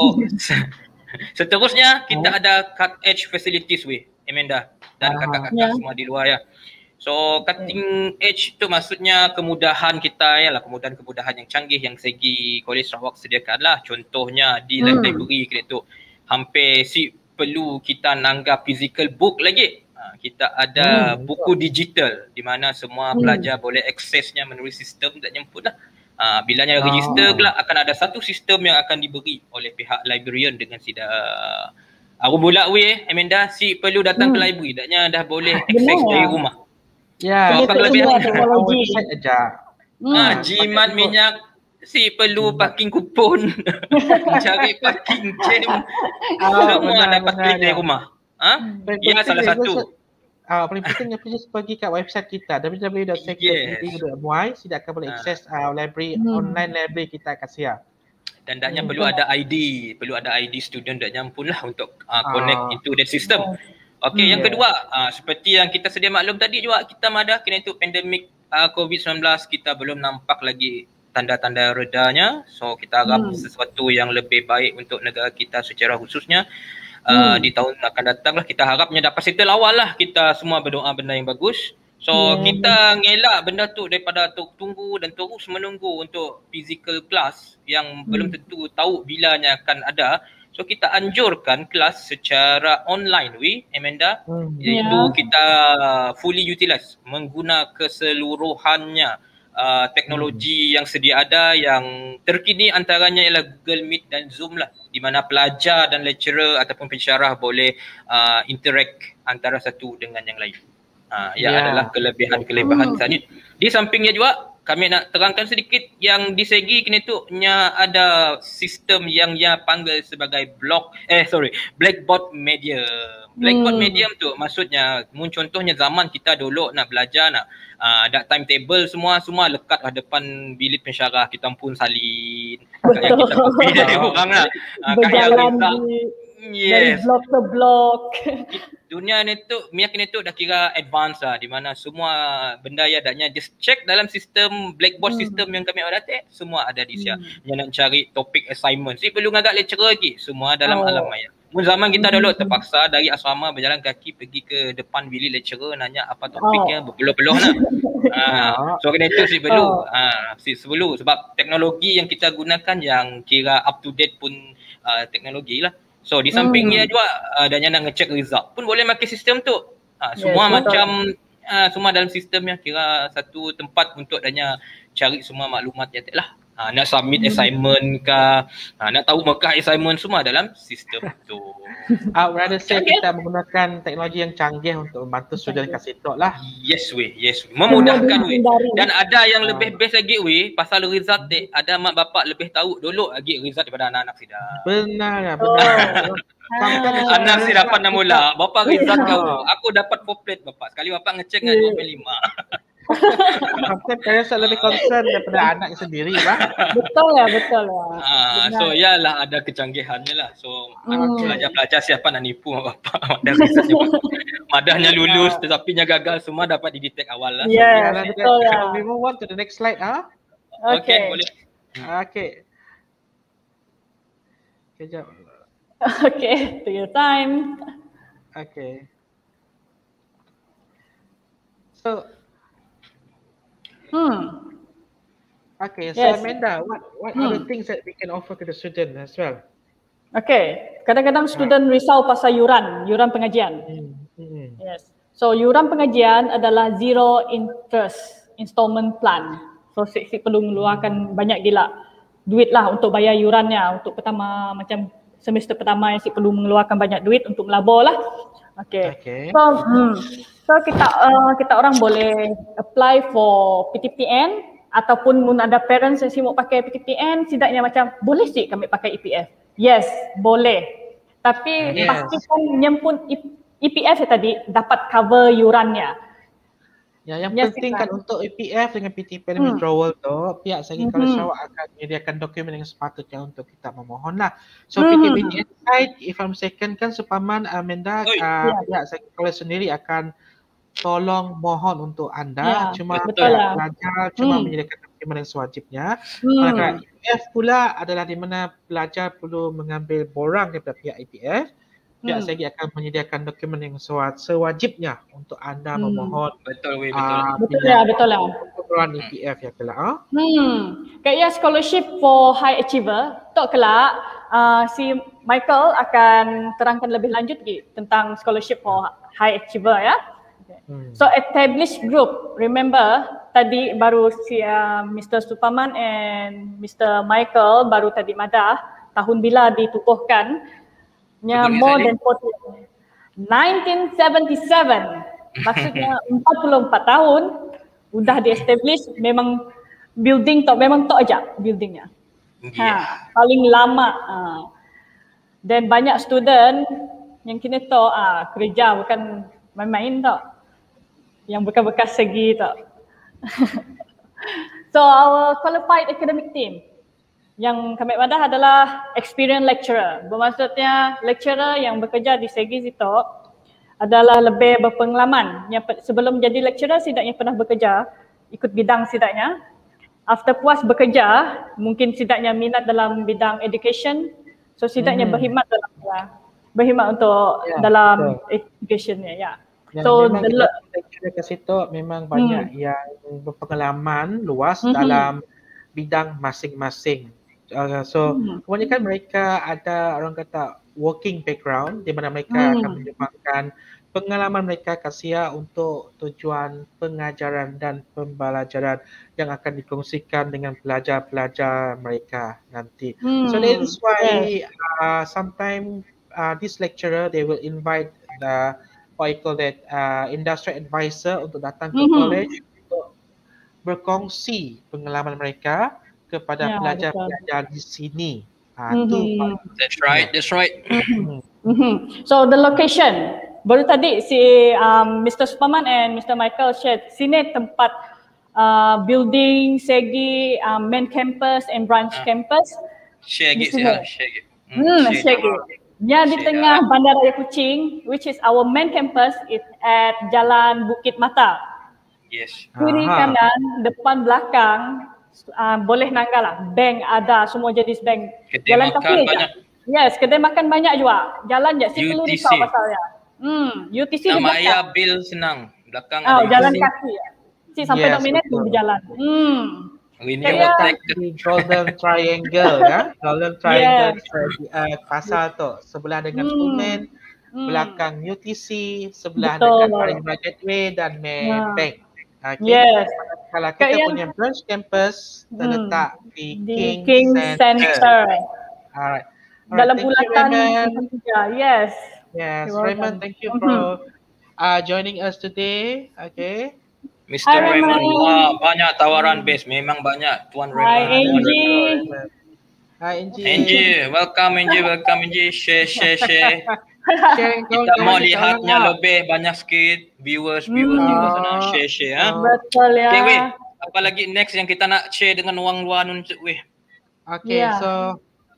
seterusnya kita ada cut edge facilities we, Amanda dan Ah. kakak-kakak Ya. semua di luar ya. So cutting edge tu maksudnya kemudahan kita ya lah, kemudahan-kemudahan yang canggih yang segi College Sarawak sediakan lah. Contohnya di Hmm. library kita tu hampir si perlu kita nanggap physical book lagi. Ha, kita ada Hmm, buku digital di mana semua Hmm. pelajar boleh aksesnya melalui sistem tak jemput lah. Ha, bilanya Ah. register kelak akan ada satu sistem yang akan diberi oleh pihak librarian dengan sida aku bulat we Amanda si perlu datang Hmm. ke library taknya dah boleh Benar akses ya? dari rumah. Ya, So, apa kelebihan? Teknologi. website aja. Hmm. Ah, jimat pakai minyak si perlu Jimat. parking kupon cari parking jam Ah, semua benar, dapat benar, klik dari ya. rumah. Ha? Paling Ya penting salah dia satu. just- Ah, paling penting dia just pergi kat website kita w w w dot seki dot e d u dot m y. Tidak akan boleh Ah. akses uh, library Hmm. online library kita kat Sia. Dan daknya Hmm. perlu ada I D, perlu ada I D student daknya pun lah untuk uh, connect Ah. into that system. Okey, Hmm. yang kedua, uh, seperti yang kita sedia maklum tadi juga, kita madah kena itu pandemik uh, covid sembilan belas, kita belum nampak lagi tanda-tanda redanya. So kita harap Hmm. sesuatu yang lebih baik untuk negara kita secara khususnya. Uh, Hmm. di tahun akan datang lah, kita harapnya dapat settle awal lah. Kita semua berdoa benda yang bagus. So Hmm. kita ngelak benda tu daripada tu, tunggu dan terus menunggu untuk physical class yang Hmm. belum tentu tahu bilanya akan ada. So kita anjurkan kelas secara online we Amanda, Hmm. iaitu Ya. kita fully utilize mengguna keseluruhannya uh, teknologi yang sedia ada yang terkini antaranya ialah Google Meet dan Zoom lah, di mana pelajar dan lecturer ataupun pensyarah boleh uh, interact antara satu dengan yang lain. Uh, ia Ya. adalah kelebihan-kelebihan Hmm. saat ni. Di sampingnya juga kami nak terangkan sedikit yang di segi kini tu nya ada sistem yang ia panggil sebagai block eh sorry blackboard medium. Blackboard Hmm. medium tu maksudnya mun contohnya zaman kita dulu nak belajar nak uh, ada timetable semua semua lekat lah depan bilik pensyarah, kita pun salin. Kadang Betul. kita kopi dari orang lah. Uh, Berjalan di Dari Yes. blok ke blok. Dunia network, Miyak network dah kira advance lah, di mana semua benda yang adanya just check dalam sistem blackboard Hmm. sistem yang kami ada teh, semua ada di situ. Hmm. Yang nak cari topik assignment, si perlu ngagak lecturer lagi, semua dalam Oh. alam maya. Mun zaman kita dulu Hmm. terpaksa dari asrama berjalan kaki pergi ke depan bilik lecturer nanya apa Oh. topiknya, berpeluh-peluh lah. Ah, so kena itu si perlu. Oh. Ah, si perlu sebab teknologi yang kita gunakan yang kira up to date pun uh, teknologi lah. So di sampingnya Hmm. juga uh, dan yang nak ngecek result pun boleh pakai sistem tu. Uh, semua Yes, betul. macam uh, semua dalam sistem yang kira satu tempat untuk adanya cari semua maklumat yang lah. Uh, nak submit assignment ke, uh, nak tahu markah assignment semua dalam sistem tu. I would rather say Okay. kita menggunakan teknologi yang canggih untuk membantu student kat situ lah. Yes weh, yes weh. Memudahkan weh. dihindari. Dan ada yang Ah. lebih best lagi weh, pasal result dek, ada mak bapak lebih tahu dulu lagi result daripada anak-anak sidang. Benar ya, Oh. benar. Sometimes Ah. Anak si dapat enam mula. Bapa result Ah. kau. Aku dapat four plate bapak. Sekali bapak ngecek dengan Yeah. dua puluh lima. Sometimes parents are lebih concern daripada anaknya sendiri lah. Betul ya, betul ya. Ah, Benar. so yalah ada kecanggihannya lah. So Hmm. pelajar-pelajar siapa nak nipu mak bapak. Madah resultnya bagus. Madahnya lulus tetapi nya gagal semua dapat didetek awal lah. So, Yes, Yalah, betul ya. we move on to the next slide ah. okay, Okay. boleh. Okay. Kejap. Okay, take your time. Okay. So, Hmm. okay, so Yes. Amanda, what what Hmm. are the things that we can offer to the student as well? Okay, kadang-kadang student risau pasal yuran, yuran pengajian. Hmm. Hmm. Yes. So yuran pengajian adalah zero interest installment plan. So si perlu mengeluarkan banyak gila duit lah untuk bayar yurannya. Untuk pertama macam semester pertama yang si perlu mengeluarkan banyak duit untuk melabur lah. Okay. Okay. So, hmm. so kita uh, kita orang boleh apply for P T P N ataupun mun ada parents yang si mau pakai P T P N, setidaknya macam boleh sih kami pakai E P F. Yes, boleh. Tapi Yes. pastikan nyempun E P F tadi dapat cover yurannya. Ya, yang Yes, penting Iqbal. kan untuk E P F dengan P T P N Hmm. withdrawal tu, pihak Sagi College Mhm. Sarawak akan menyediakan dokumen yang sepatutnya untuk kita memohon lah. So Hmm. P T P N side, if I'm second kan Supaman Amanda, Oi. uh, Ya. pihak Sagi College sendiri akan tolong mohon untuk anda. Ya, Cuma betul pihak lah. pelajar cuma Hmm. menyediakan dokumen yang sewajibnya. Hmm. Manakala E P F pula adalah di mana pelajar perlu mengambil borang daripada pihak E P F. Pihak Hmm. Sagi akan menyediakan dokumen yang sewa- sewajibnya untuk anda Hmm. memohon Betul weh, betul. uh, Betul ya, betul lah. borang E P F ya kelak. ah. Hmm, kayak scholarship for high achiever, tok kelak uh, si Michael akan terangkan lebih lanjut lagi tentang scholarship for high achiever ya. Hmm. So established group, remember tadi baru si uh, Mister Supaman and Mister Michael baru tadi madah tahun bila ditubuhkan nya Betul ke, more Salim? than forty nineteen seventy-seven. Maksudnya empat puluh empat tahun sudah di-establish, memang building tok memang tok aja buildingnya. Yeah. Ha, paling lama. Ha. Dan banyak student yang kena tok ah kerja bukan main-main tok. Yang bekas-bekas segi tok. So our qualified academic team yang kami wadah adalah experienced lecturer. Bermaksudnya lecturer yang bekerja di segi situ adalah lebih berpengalaman. Yang pe- sebelum jadi lecturer setidaknya pernah bekerja, ikut bidang setidaknya. After puas bekerja, mungkin setidaknya minat dalam bidang education. So setidaknya Mhm. berkhidmat dalam ya, berkhidmat untuk Ya, dalam betul. educationnya ya. Dan So memang the kita le- lecturer ke situ memang banyak yang berpengalaman luas Mhm. dalam bidang masing-masing. Uh, so Mhm. kebanyakan mereka ada orang kata working background di mana mereka akan Hmm. menyumbangkan pengalaman mereka kasia untuk tujuan pengajaran dan pembelajaran yang akan dikongsikan dengan pelajar-pelajar mereka nanti. So that Hmm. is why Yes. uh, sometimes uh, this lecturer they will invite the what you call that uh, industry advisor untuk datang ke Mhm. college untuk berkongsi pengalaman mereka kepada Ya, pelajar-pelajar di sini. Ah, tu Mhm. That's right, that's right. Hmm. Mhm. So the location, baru tadi si um, Mister Supaman and Mister Michael shared sini tempat uh, building segi um, main campus and branch Ah. campus. Share Di gitu sini. ya, share gitu. Hmm, share gitu. Yang di Siap. tengah Bandaraya Kuching, which is our main campus, is at Jalan Bukit Mata. Yes. Kiri Aha. kanan, depan belakang, uh, boleh nanggal lah. Bank ada, semua jenis bank. Kedai Jalan makan kaki je. banyak. Yes, kedai makan banyak juga. Jalan je, si perlu U T C. risau pasalnya. Hmm, U T C di Nama belakang. ayah bil senang. Belakang Oh, ada jalan U T C. kaki ya. Si sampai Yes, dominate betul. berjalan. Hmm. Ini Saya- otak. Di Golden Triangle ya, Golden Triangle Yes. tra- uh, pasar tu sebelah dengan Hmm. Pullman, Hmm. belakang U T C, sebelah Betul. dekat Parimura Gateway dan Maybank. Okay. Yes. Kalau Kak kita Yan- punya branch campus terletak di, Di King, King Center. Center. Alright. Alright, Dalam thank you, bulatan Raymond. tiga. Yes. Yes, You're Raymond, welcome. thank you Mhm. for uh, joining us today. Okay. Mister Hi, Raymond, Raymond. wah banyak tawaran base. Memang banyak Tuan Hi, Raymond. Tuan Angie. Raymond. Hi, Angie. Angie, welcome Angie, welcome Angie. Share, share, share. Sharing Kita mau content, lihatnya tolong, lebih banyak sikit viewers, viewers Hmm. di luar sana. Oh. Share, share. Ha? Oh. Betul ya. Okay, weh. Apalagi next yang kita nak share dengan orang luar nun, weh. Okay, Yeah. so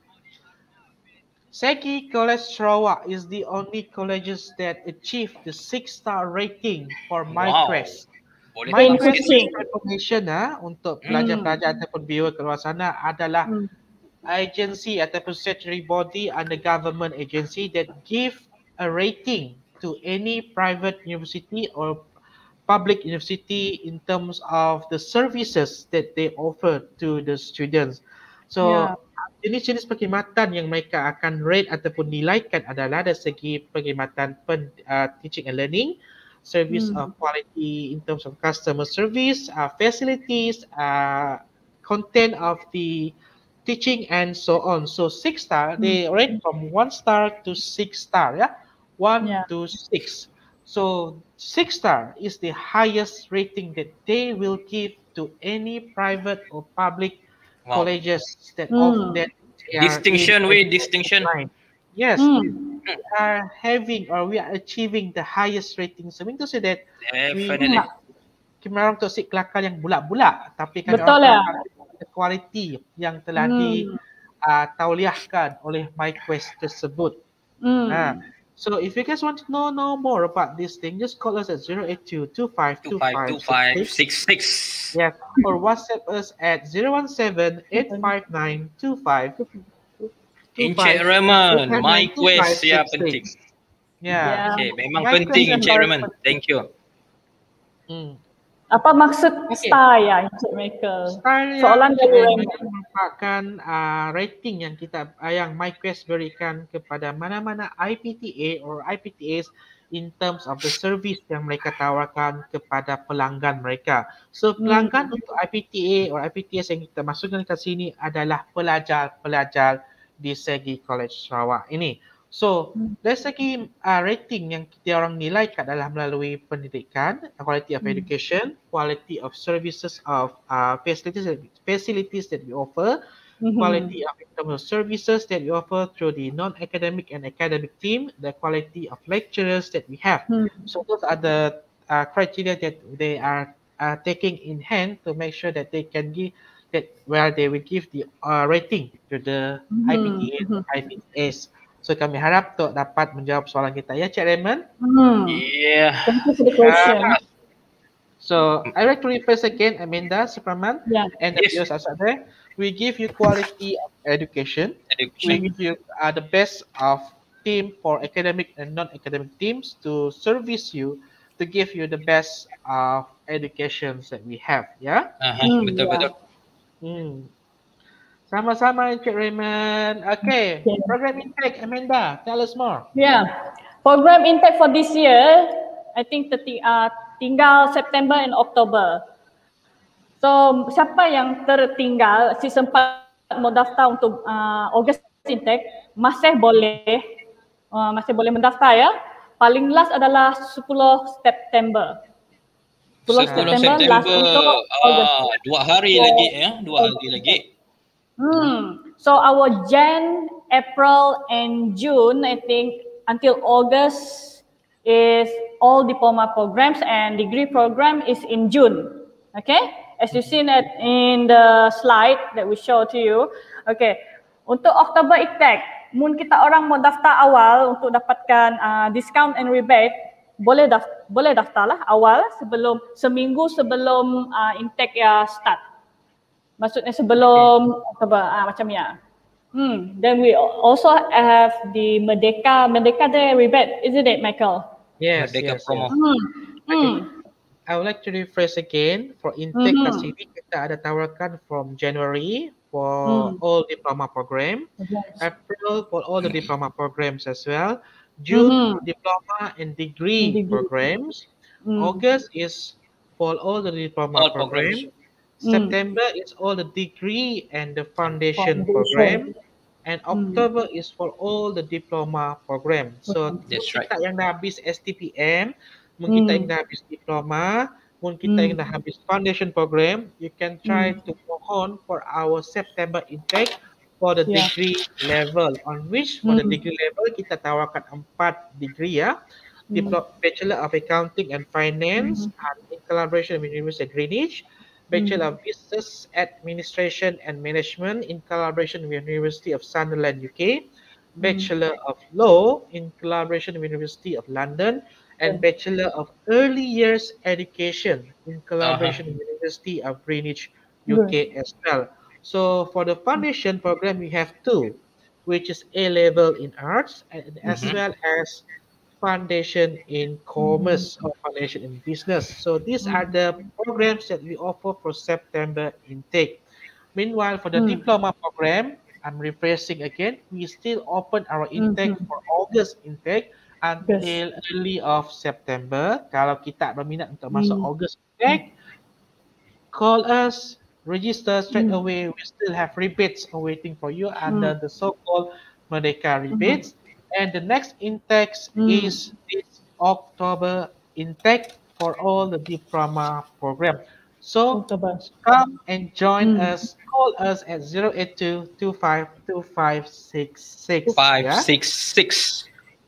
Segi College Sarawak is the only colleges that achieve the six-star rating for Wow. MyQuest. Boleh In tambah MyQuest Kuching. information ah untuk Hmm. pelajar-pelajar ataupun viewer ke luar sana adalah Hmm. agency ataupun statutory body under government agency that give a rating to any private university or public university in terms of the services that they offer to the students. So Yeah. jenis-jenis perkhidmatan yang mereka akan rate ataupun nilaikan adalah dari segi perkhidmatan pen, uh, teaching and learning, service Hmm. of quality in terms of customer service, uh, facilities, uh, content of the teaching and so on. So six star, they rate from one star to six star, yeah, one Yeah. to six. So six star is the highest rating that they will give to any private or public Wow. colleges that Hmm. of that they are Distinction, in- weh, distinction. Yes, Hmm. we are having or we are achieving the highest rating. So mean to say that we Definitely. kita orang tu asyik kelakar yang bulat-bulat, tapi kan Betul orang ya. kelakar kualiti yang telah Hmm. di uh, tauliahkan oleh MyQuest tersebut. Hmm. Ah, so if you guys want to know, know more about this thing, just call us at zero eight two, two five two two five five two five six six. six six. Yes, or WhatsApp us at zero one seven, eight five nine, two five two Encik five. Raymond, two five my nine two five quest ya six penting. six. Yeah. Okay, memang My penting question Encik very Raymond. Thank you. Hmm. Apa maksud Okay. star ya, Encik Michael? Style Soalan yang dari kita Raymond. merupakan uh, rating yang kita uh, yang MyQuest berikan kepada mana-mana I P T A or I P T As in terms of the service yang mereka tawarkan kepada pelanggan mereka. So pelanggan untuk I P T A or I P T S yang kita masukkan ke sini adalah pelajar-pelajar di Segi College Sarawak ini. So dari segi uh, rating yang kita orang nilaikan adalah melalui pendidikan, quality of education, quality of services of uh, facilities facilities that we offer, quality of in terms of services that we offer through the non-academic and academic team, the quality of lecturers that we have. Hmm. So those are the uh, criteria that they are uh, taking in hand to make sure that they can give that where they will give the uh, rating to the I P T A and I P T As. So kami harap Tok dapat menjawab soalan kita ya, Cik Raymond. Hmm. Yeah. Thank you for the question. So I like to request again, Amanda Supraman, Yeah. and the Yes. viewers outside there. We give you quality of education. We Education. give you uh, the best of team for academic and non-academic teams to service you, to give you the best of educations that we have. Yeah. Aha, Hmm, betul yeah. betul. Hmm. Sama-sama, Encik Raymond. Okay. Okay. Program intake, Amanda, tell us more. Yeah. Program intake for this year, I think terti- uh, tinggal September and October. So siapa yang tertinggal si sempat mau daftar untuk uh, August intake masih boleh uh, masih boleh mendaftar ya. Paling last adalah sepuluh September. sepuluh September, September, last untuk August. ah, dua hari So, lagi ya, dua hari lagi. Hmm. So our Jan, April, and June, I think until August is all diploma programs, and degree program is in June. Okay, as you seen at in the slide that we show to you. Okay, untuk October intake, mun kita orang mau daftar awal untuk dapatkan uh, discount and rebate, boleh daftar, boleh daftarlah awal sebelum seminggu sebelum uh, intake ya start. Maksudnya sebelum okay. apa uh, macam ya. Hmm. Then we also have the Merdeka Merdeka Day rebate, isn't it, Michael? Yes, Merdeka yes, promo. yes. Hmm. Okay. Hmm. I would like to rephrase again for intake Mhm. kat sini kita ada tawarkan from January for Hmm. all diploma program, Yes. April for all the diploma programs as well, June Mhm. diploma and degree, Degree. programs, Hmm. August is for all the diploma All programs. program, September is all the degree and the foundation, Foundation. program, and Hmm. October is for all the diploma program. So That's kita right. yang dah habis S T P M, mungkin kita Hmm. yang dah habis diploma, mungkin kita Hmm. yang dah habis foundation program, you can try Hmm. to mohon for our September intake for the Yeah. degree level, on which for the Hmm. degree level kita tawarkan empat degree ya. Hmm. Diploma Bachelor of Accounting and Finance Hmm. and in collaboration with University of Greenwich, Bachelor of Business Administration and Management in collaboration with University of Sunderland, U K, Bachelor of Law in collaboration with University of London, and Bachelor of Early Years Education in collaboration with University of Greenwich, U K as well. So for the foundation program, we have two, which is A level in arts and as Mhm. well as foundation in commerce or foundation in business. So these are the programs that we offer for September intake. Meanwhile, for the Hmm. diploma program, I'm rephrasing again, we still open our intake Mhm. for August intake Yes. until early of September. Kalau kita berminat untuk masuk Hmm. August intake, call us, register straight Hmm. away. We still have rebates awaiting for you Hmm. under the so-called Merdeka rebates. And the next intake Hmm. is this October intake for all the diploma program. So October. come and join Hmm. us. Call us at zero eight two, two five two five six six. Five, Yeah. six, six.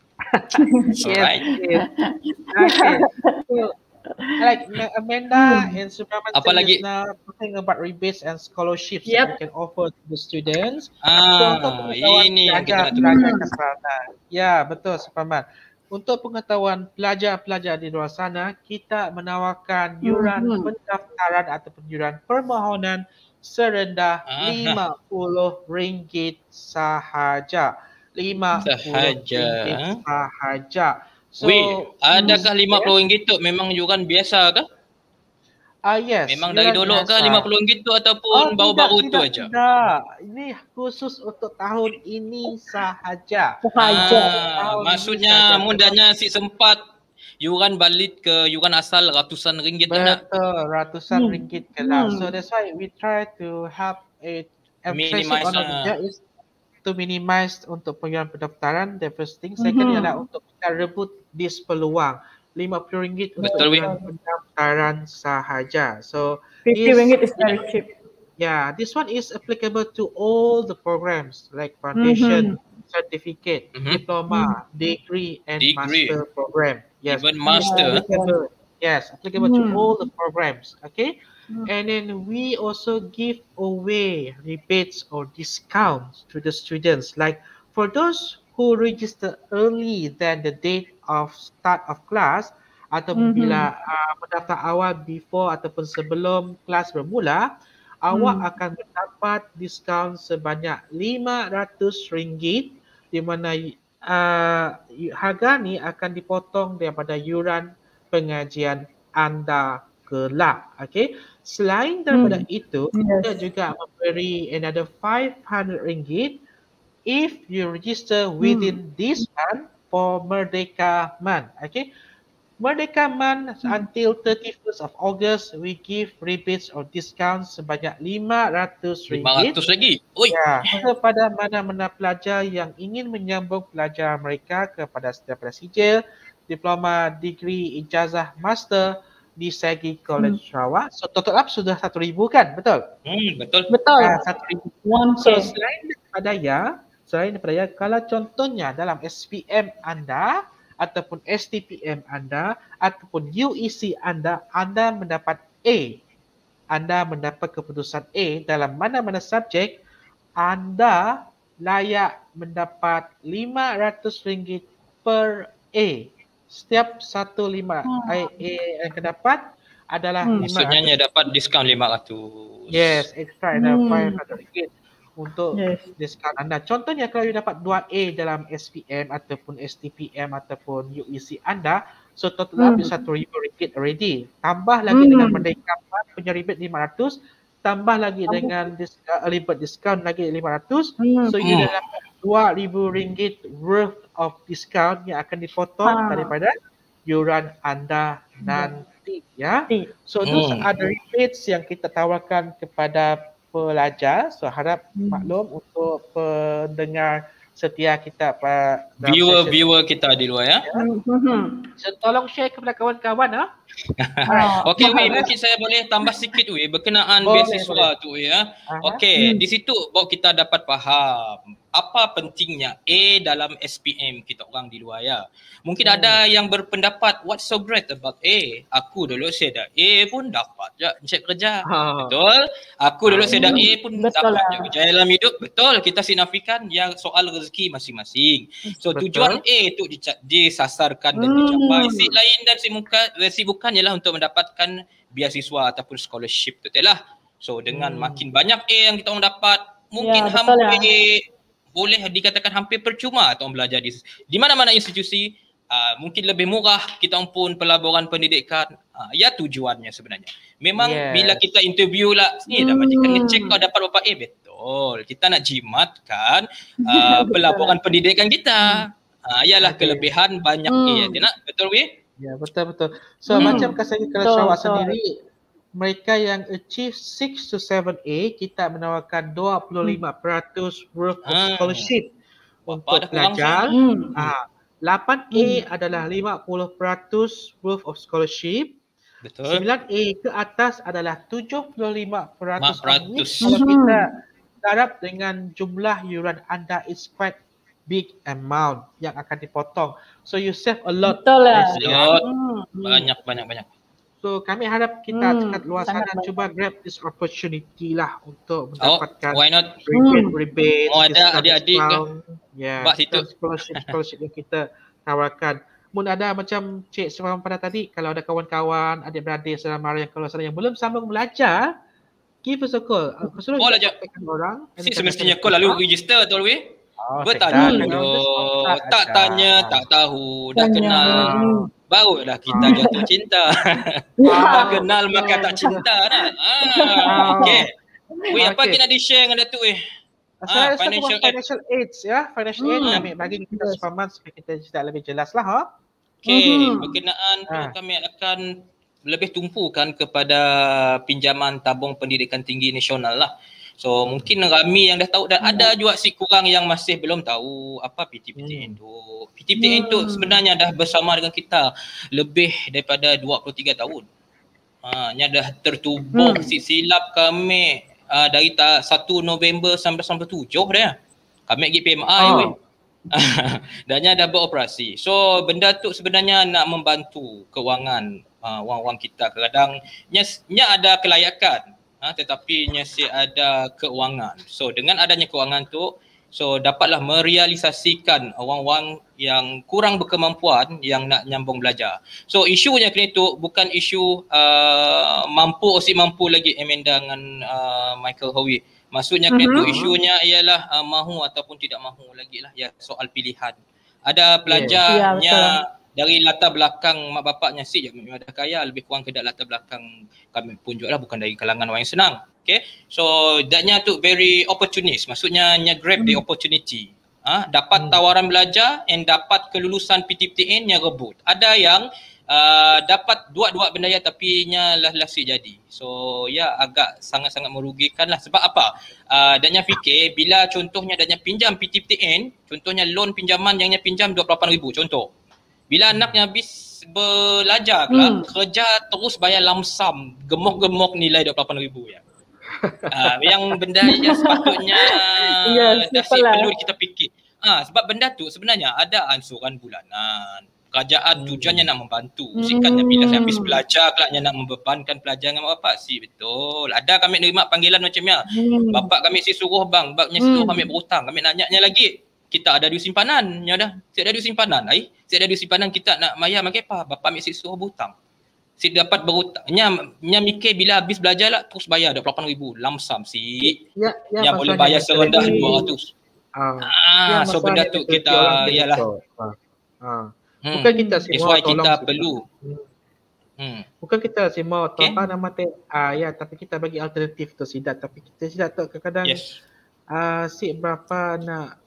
Yes, Alright. yes. Okay. So, like Ma- Amanda and Supraman Apa said lagi? just now, talking about rebates and scholarships Yep. that we can offer to the students. So untuk Ah, pengetahuan ini yang kita pelajar nak tunggu. pelajar kat sana, ya betul Supraman. Untuk pengetahuan pelajar-pelajar di luar sana, kita menawarkan yuran Mhm. pendaftaran ataupun yuran permohonan serendah Aha. lima puluh ringgit sahaja. lima puluh Sahaja. ringgit sahaja. So, Weh, adakah yes. lima puluh ringgit tu memang yuran biasa ke? Ah yes, Memang dari yuran dulu ke biasa. lima puluh ringgit tu Oh ataupun baru-baru tidak, tu tidak, aja? tidak. Ini khusus untuk tahun ini sahaja. Sahaja. Ah, maksudnya mudahnya si sempat yuran balik ke yuran asal ratusan ringgit tu nak. Betul, ratusan Hmm. ringgit ke lah. Hmm. So that's why we try to help it emphasizing Minimize on lah. that is to minimize untuk penjualan pendaftaran. The first thing. Second Mhm. ialah untuk kita rebut this peluang. lima puluh ringgit untuk Betul, Wei. yuran pendaftaran sahaja. So fifty this ringgit is very cheap. yeah, this one is applicable to all the programs like foundation, certificate, Mhm. diploma, degree, and Degree. master program. Yes, Even master. applicable. Yes, applicable to Hmm. all the programs. Okay, Hmm. and then we also give away rebates or discounts to the students. Like for those who register early than the date of start of class atau Mhm. bila uh, mendaftar awal before ataupun sebelum kelas bermula, awak Hmm. akan mendapat diskaun sebanyak lima ratus ringgit di mana uh, harga ni akan dipotong daripada yuran pengajian anda kelak. Okay. Selain daripada Hmm. itu, Yes. kita juga memberi another five hundred ringgit if you register within this month for Merdeka Month. Okay. Merdeka Month until thirty-first of August, we give rebates or discounts sebanyak lima ratus lima ringgit. ratus lagi. Oi. Ya, kepada mana-mana pelajar yang ingin menyambung pelajar mereka kepada daripada sijil, diploma, degree, ijazah, master di Segi College Sarawak. So total up sudah satu ribu kan? Betul? Hmm, betul. Betul. Ah, satu ribu. One So K. selain daripada ya, selain daripada ya, kalau contohnya dalam S P M anda ataupun S T P M anda ataupun U E C anda, anda mendapat A, anda mendapat keputusan A dalam mana-mana subjek, anda layak mendapat lima ratus ringgit per A. Setiap satu lima Hmm. A yang akan dapat adalah Hmm. lima Maksudnya ratus. nya dapat diskaun lima ratus. Yes, extra ada Hmm. lima ratus ringgit untuk Yes. diskaun anda. Contohnya kalau you dapat dua A dalam S P M ataupun S T P M ataupun U E C anda, so total Hmm. up satu ribu ringgit already. Tambah lagi Hmm. dengan Merdeka punya rebate lima ratus, tambah lagi Tambah. dengan dis, uh, early bird discount lagi lima ratus. Hmm. So you Hmm. dah dapat dua ribu ringgit worth of discount yang akan dipotong Ah. daripada yuran anda nanti, ya. Nanti. So those Hmm. are the rebates yang kita tawarkan kepada pelajar. So harap Hmm. maklum untuk pendengar setia kita pada dalam session. Viewer-viewer kita di luar ya. Hmm. Hmm. So tolong share kepada kawan-kawan, ah. Ah. Okey, Wi, mungkin saya boleh tambah sikit, Wi, berkenaan Boleh, beasiswa tu, Wi, ya. Aha. Okey, Hmm. di situ baru kita dapat faham apa pentingnya A dalam S P M kita orang di luar, ya. Mungkin Hmm. ada yang berpendapat, what's so great about A? Aku dulu saya dah A pun dapat je encik kerja. Ha. Betul? Aku dulu saya dah A pun Betul dapat lah. je kerja dalam hidup. Betul, kita sinafikan yang soal rezeki masing-masing. So Betul. tujuan A tu dica- disasarkan dan Hmm. dicapai. Si lain dan si muka si bukan ialah untuk mendapatkan beasiswa ataupun scholarship tu lah. So dengan Hmm. makin banyak A yang kita orang dapat, mungkin Ya, betul hampir boleh dikatakan hampir percuma kita orang belajar di di mana-mana institusi. Uh, mungkin lebih murah kita orang pun pelaburan pendidikan. Uh, ya tujuannya sebenarnya. Memang Yes. bila kita interview lah, ni dah Hmm. majikan ngecek kau dapat berapa A, betul. Kita nak jimatkan uh, pelaburan pendidikan kita. Uh, ialah Okay. kelebihan banyak Hmm. A. Tidak? Betul, Wi? Ya, betul betul. So Hmm. macam Kasagi kalau Betul, Sarawak betul. sendiri, mereka yang achieve six to seven A, kita menawarkan dua puluh lima peratus worth of Ah. scholarship Berapa untuk dah kurang pelajar. saya? Hmm. Ah, lapan A Hmm. adalah lima puluh peratus worth of scholarship. Betul. sembilan A ke atas adalah tujuh puluh lima peratus. lima peratus. Kalau Mhm. kita garap dengan jumlah yuran anda is quite big amount yang akan dipotong. So you save a lot. Betul lah. Yes, ya. Lot. Hmm. Banyak, banyak, banyak. So kami harap kita Hmm, dekat luar sangat sana baik. cuba grab this opportunity lah Oh, untuk mendapatkan why not? rebate, Hmm. rebate, Mau ada discount, adik-adik ke? discount. Ya, Buat situ. dan scholarship, scholarship yang kita tawarkan. Mungkin ada macam Cik Semalam pada tadi, kalau ada kawan-kawan, adik-beradik saudara mara yang kalau sana yang belum sambung belajar, give us a call. Aku suruh Call kita aja. kontakkan orang. Si semestinya kau lalu register tu, Wi. Oh, Bertanya saya dulu. tak Tak ada. tanya, tak tahu. Dah Tanya. kenal. Hmm. Barulah kita jatuh cinta. Ya. Dah kenal maka tak cinta dah. Ah, okey. Wi, apa Okey. kita di-share dengan Datuk, Wi? Saya Ah, rasa financial financial, financial aids ya. Financial aid Hmm. kami bagi kita Yes. sepaman supaya kita tidak lebih jelas lah. Ha? Okey, Mhm. berkenaan tu Ah. kami akan lebih tumpukan kepada pinjaman tabung pendidikan tinggi nasional lah. So mungkin Rami yang dah tahu dan ada juga si kurang yang masih belum tahu apa P T P T N Hmm. tu. P T P T N tu Hmm. sebenarnya dah bersama dengan kita lebih daripada dua puluh tiga tahun. Ha, nya dah tertubuh Hmm. si silap kami uh, dari ta- satu November sampai sampai tujuh dah. Kami pergi P M A Oh. weh. Dannya dah beroperasi. So benda tu sebenarnya nak membantu kewangan uh, wang-wang kita. Kadang nya, nya ada kelayakan, ha, tetapi nya si ada keuangan. So dengan adanya keuangan tu, so dapatlah merealisasikan wang-wang yang kurang berkemampuan yang nak nyambung belajar. So isunya kini tu bukan isu uh, mampu atau si mampu lagi Amanda dengan uh, Michael Howie. Maksudnya kini tu Mhm. isunya ialah uh, mahu ataupun tidak mahu lagi lah, ya soal pilihan. Ada pelajar Ya, nya betul. dari latar belakang mak bapaknya si memang ada kaya, lebih kurang ke latar belakang kami pun juga lah, bukan dari kalangan orang yang senang. Okay, so datnya tu very opportunist, maksudnya nya grab the opportunity. Ah, dapat Hmm. tawaran belajar and dapat kelulusan P T P T N nya rebut. Ada yang uh, dapat dua-dua benda ya tapi nya lah lasi jadi. So ya agak sangat-sangat merugikan lah. Sebab apa? Uh, datnya fikir bila contohnya datnya pinjam P T P T N, contohnya loan pinjaman yang nya pinjam dua puluh lapan ribu contoh. Bila anaknya habis belajar lah, Hmm. kerja terus bayar lamsam, gemuk-gemuk nilai dua puluh lapan ribu ya. Uh, yang benda yang sepatutnya Yes, dah betul lah. perlu kita fikir. Ah, sebab benda tu sebenarnya ada ansuran bulanan. Kerajaan Hmm. tujuannya nak membantu. Hmm. Sikatnya bila saya habis belajar kelaknya nak membebankan pelajar dengan mak bapak. Si betul. Ada kami nerima panggilan macam ni. Hmm. Bapak kami si suruh bang, baknya Hmm. suruh kami berhutang. Kami nanya-nya lagi. Kita ada duit simpanan. Ya dah. Saya ada duit simpanan. Ai, saya ada duit simpanan kita nak mayar makan apa? Bapak ambil si suruh berhutang. Si dapat berhutang. Nya nya mikir bila habis belajar lah terus bayar dua puluh lapan ribu lamsam si. Ya, ya, Yang boleh masalahnya bayar serendah mentaliti- dua ratus. Ah, Ah, ya, so benda masalahnya tu mentaliti kita orang macam yalah. itu. Ah. Ah. Hmm. Bukan kita That's semua why tolong kita si- perlu. Hmm. Hmm. Bukan kita semua Okay. apa nama teh ah ya, tapi kita bagi alternatif tu sidat, tapi kita sidat tu kadang-kadang Yes. ah si berapa nak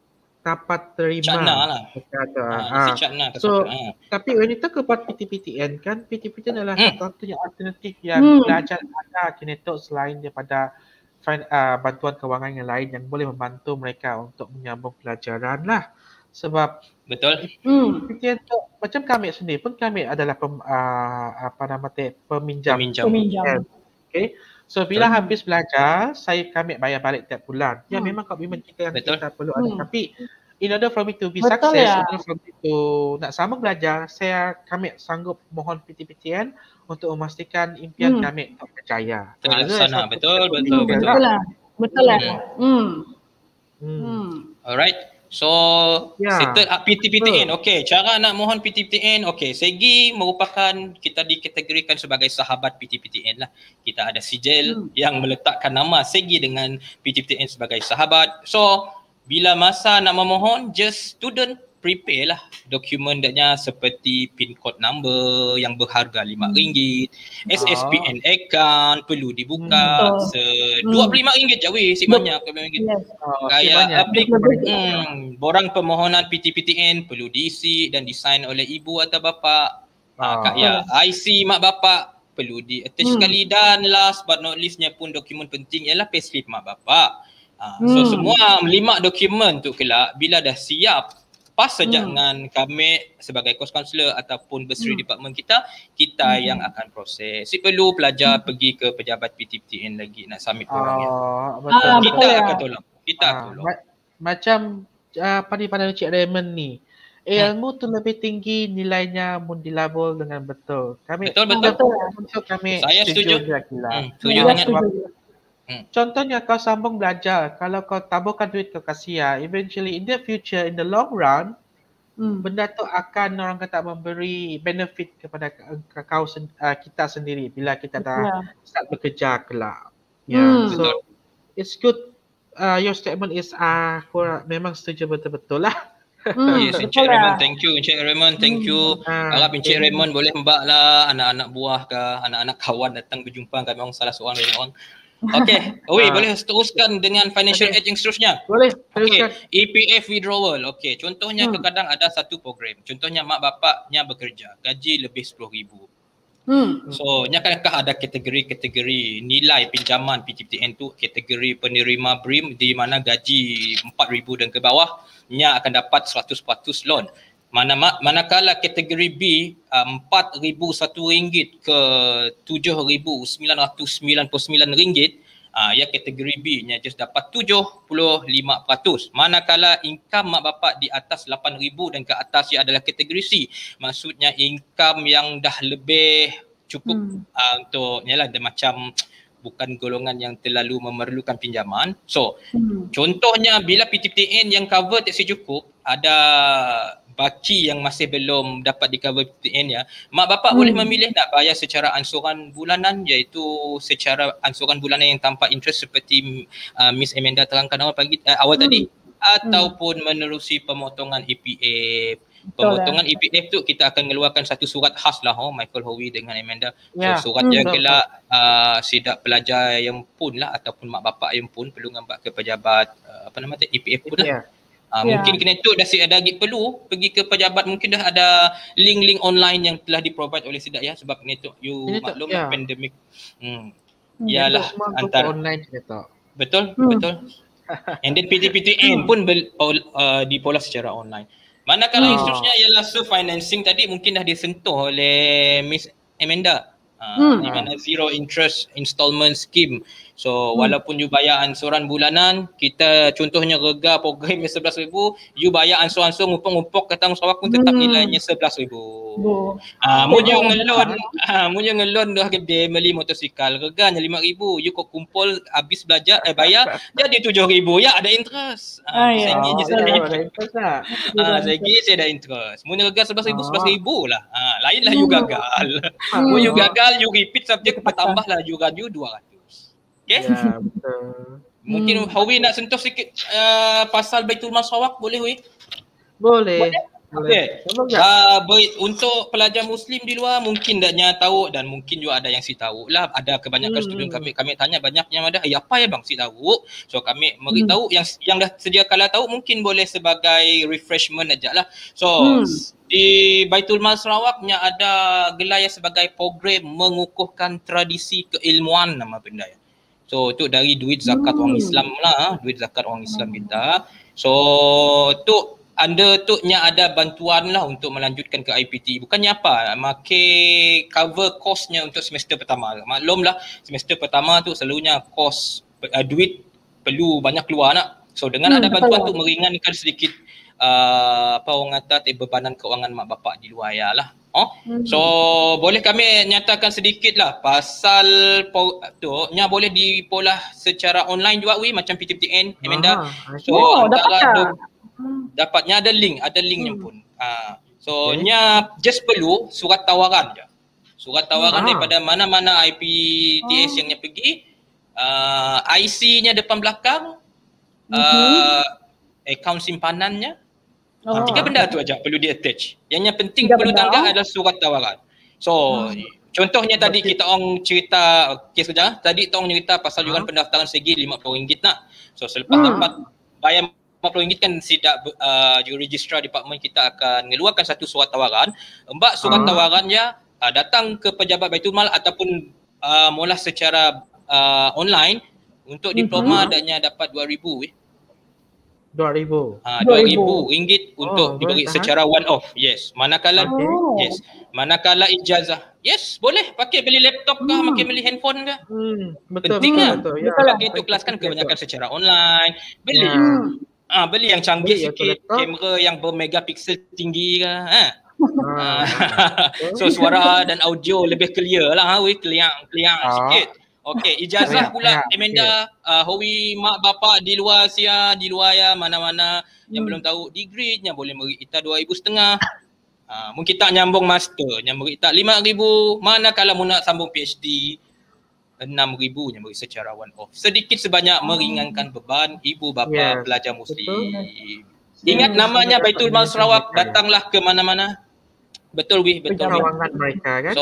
dapat terima. Cakna lah. Kata, Ah, ah. si cakna ke So, ah. tapi when itu ke buat P T P T N kan, P T P T N adalah Hmm. satu-satunya alternatif yang Hmm. belajar ada kini tu selain daripada fin- ah, bantuan kewangan yang lain yang boleh membantu mereka untuk menyambung pelajaran lah. Sebab Betul? Hmm. P T P T N tu macam kami sendiri pun kami adalah pem, ah, apa nama teh peminjam. Peminjam. Peminjam. Okay. So bila Betul. habis belajar, saya kami bayar balik tiap bulan. Ya Hmm. memang komitmen kita yang Betul. kita perlu ada. Hmm. Tapi in order for me to be Betul success, ya. in order for me to nak sambung belajar, saya kami sanggup mohon P T P T N untuk memastikan impian Hmm. kami untuk berjaya. Terlaksana. Ah, Betul, itu betul, satu betul. Betul lah. Betul lah. Hmm. Hmm. Hmm. Alright. So, Ya. settle up P T P T N. Okey, cara nak mohon P T P T N. Okey, Segi merupakan kita dikategorikan sebagai sahabat P T P T N lah. Kita ada sijil Hmm. yang meletakkan nama Segi dengan P T P T N sebagai sahabat. So, bila masa nak memohon, just student prepare lah dokumen daknya seperti pin code number yang berharga lima ringgit, S S P N account perlu dibuka Hmm. se Hmm. dua puluh lima ringgit je weh, si Dua- banyak dua puluh lima ringgit. Yes. Oh, Gaya okay, banyak. aplik Lebih. hmm, borang permohonan P T P T N perlu diisi dan disign oleh ibu atau bapa. Ah, Ah. kak ya, I C mak bapak perlu di attach Hmm. sekali dan last but not leastnya pun dokumen penting ialah payslip mak bapak. Ah, so Hmm. semua lima dokumen tu kelak bila dah siap pas saja Hmm. dengan kami sebagai course counselor ataupun bursary Hmm. department kita, kita Hmm. yang akan proses. Si perlu pelajar pergi ke pejabat P T P T N lagi nak submit borang ya. Oh, betul. Ah, Kita betul ya. akan tolong. Kita akan Ah, tolong. ma- macam uh, pada pada Cik Raymond ni, ilmu tu lebih tinggi nilainya mun dilabur dengan betul. Kami Betul, betul. Betul. Untuk kami Saya setuju. dia gila. Hmm, setuju Ya, sangat. setuju. Contohnya kau sambung belajar, kalau kau taburkan duit kau kasih ya, eventually in the future, in the long run, Hmm. benda tu akan orang kata memberi benefit kepada k- kau sen- uh, kita sendiri bila kita dah Ya. start bekerja kelak. Ya, Hmm. so Betul. it's good. Uh, your statement is uh, aku memang setuju betul-betul lah. Hmm. Yes, Betul Encik lah. Raymond. Thank you, Encik Raymond. Thank you. Ah, Harap Encik thank you. Raymond boleh mbak lah anak-anak buah ke, anak-anak kawan datang berjumpa kami orang salah seorang dari orang. Okey, Oi, Ah. boleh teruskan dengan financial aid yang seterusnya. Boleh, Okey, teruskan. E P F withdrawal. Okey, contohnya Hmm. kadang ada satu program. Contohnya mak bapaknya bekerja, gaji lebih sepuluh ribu. Hmm. So, nya kadang-kadang ada kategori-kategori nilai pinjaman P T P T N tu, kategori penerima B R I M di mana gaji empat ribu dan ke bawah, nya akan dapat seratus peratus loan. Mana manakala kategori B uh, empat ribu satu ringgit ke tujuh ribu sembilan ratus sembilan puluh sembilan ringgit, uh, ya kategori B nya just dapat tujuh puluh lima peratus. Manakala income mak bapak di atas lapan ribu dan ke atas ia adalah kategori C. Maksudnya income yang dah lebih cukup Hmm. uh, untuk yalah dia macam bukan golongan yang terlalu memerlukan pinjaman. So, Hmm. contohnya bila P T P T N yang cover taksi cukup, ada baki yang masih belum dapat di-cover P T P T N ya, mak bapak Hmm. boleh memilih nak bayar secara ansuran bulanan, iaitu secara ansuran bulanan yang tanpa interest seperti uh, Miss Amanda terangkan awal pagi uh, awal Hmm. tadi, ataupun menerusi pemotongan E P F. Betul Pemotongan E P F tu kita akan mengeluarkan satu surat khas lah, oh, Michael Howie dengan Amanda. Ya. So surat yang Hmm, kelak uh, sidak pelajar yang pun lah ataupun mak bapak yang pun perlu ngambat ke pejabat uh, apa nama tu E P F pun lah. Ya. Uh, Ya. Mungkin kena tu dah si ada lagi perlu pergi ke pejabat, mungkin dah ada link-link online yang telah di-provide oleh Sidak ya, sebab kena tu you Ini tu, maklum ya. pandemik. Hmm. Hmm. Yalah Itu semua antara online kita. betul Hmm. betul. And then P T P T N pun bel, uh, dipola secara online. Manakala Hmm. yang seterusnya ialah self financing, tadi mungkin dah disentuh oleh Miss Amanda. Uh, hmm. Di mana zero interest installment scheme. So hmm. walaupun you bayar ansuran bulanan, kita contohnya rega program yang sebelas ribu, you bayar ansur-ansur ngumpuk-ngumpuk ke tanggung jawab pun tetap hmm. nilainya sebelas ribu. Ah, uh, mu you ngelon, ah, mu you ngelon dah gede beli motosikal, reganya lima ribu, you kok kumpul habis belajar eh bayar jadi tujuh ribu, ya ada interest. Ah, uh, saya oh, saya ada interest tak? Ah, saya kira saya ada interest. Mu rega sebelas ribu, sebelas ribu lah. Ah, lainlah you gagal. Mu you gagal, you repeat subjek, bertambahlah yuran you dua ratus. Okay? Ya, betul. Mungkin hmm. Hawi nak sentuh sikit uh, pasal Baitul Mal Sarawak, boleh Hawi? Boleh. Okey. Uh, untuk pelajar Muslim di luar mungkin taknya tahu dan mungkin juga ada yang si tahu lah. Ada kebanyakan hmm. student kami kami tanya banyak yang ada, eh apa ya bang si tahu? So kami beritahu hmm. yang yang dah sedia kala tahu mungkin boleh sebagai refreshment aja lah. So hmm. di Baitul Mal Sarawaknya ada gelar yang sebagai program mengukuhkan tradisi keilmuan nama benda ya. So tu dari duit zakat hmm. orang Islam lah, duit zakat orang Islam kita. So tu under tu nya ada bantuan lah untuk melanjutkan ke I P T. Bukannya apa, makai cover kosnya untuk semester pertama. Maklumlah semester pertama tu selalunya kos uh, duit perlu banyak keluar nak. So dengan hmm, ada bantuan tu meringankan sedikit uh, apa orang kata bebanan keuangan mak bapak di luar ya lah. Oh, hmm. So boleh kami nyatakan sedikit lah pasal tu nya boleh dipolah secara online juga wi macam P T P T N Amanda. So oh, dapat do, dapatnya ada link, ada linknya hmm. pun. Ah, so okay. nya just perlu surat tawaran je. Surat tawaran ah. daripada mana-mana I P T S oh. yang nya pergi, uh, I C-nya depan belakang, uh, mm-hmm. akaun simpanannya. Oh. Tiga benda tu aja perlu di-attach. Yang yang penting Tiga perlu tangkap adalah surat tawaran. So, hmm. contohnya tadi kita orang cerita, okey sekejap. Tadi kita orang cerita pasal yuran hmm. pendaftaran segi lima puluh ringgit nak. So, selepas hmm. dapat bayar lima puluh ringgit kan sidak uh, registrar department kita akan mengeluarkan satu surat tawaran. Mbak surat hmm. tawarannya uh, datang ke pejabat Baitul Mal ataupun uh, mula secara uh, online untuk diploma hmm. adanya dapat dua ribu eh. dua ribu. Ha, dua ribu ringgit untuk oh, diberi tahan. Secara one off. Yes. Manakala oh. yes. Manakala ijazah. Yes, boleh pakai beli laptop kah, hmm. pakai beli handphone kah? Hmm. Betul. Penting lah. Betul, ya. Kalau itu kelas kan kebanyakan secara online. Beli. Ya. Ah, beli yang canggih beli sikit, kamera yang bermegapiksel tinggi kah. Ha. Ah. So suara dan audio lebih clear lah, ha, weh, clear-clear ah. sikit. Okey, ijazah pula Amanda, uh, Hawi mak bapak di luar sia, di luar ya mana-mana hmm. yang belum tahu degree-nya boleh beri kita dua ribu setengah. Uh, mungkin tak nyambung master, yang beri tak lima ribu, mana kalau mu nak sambung P H D enam ribu yang beri secara one off. Sedikit sebanyak meringankan beban ibu bapa yes. pelajar Muslim. Betul. Ingat namanya Baitul Mal Sarawak, datanglah ke mana-mana. Betul wih, betul. Keuangan mereka kan. So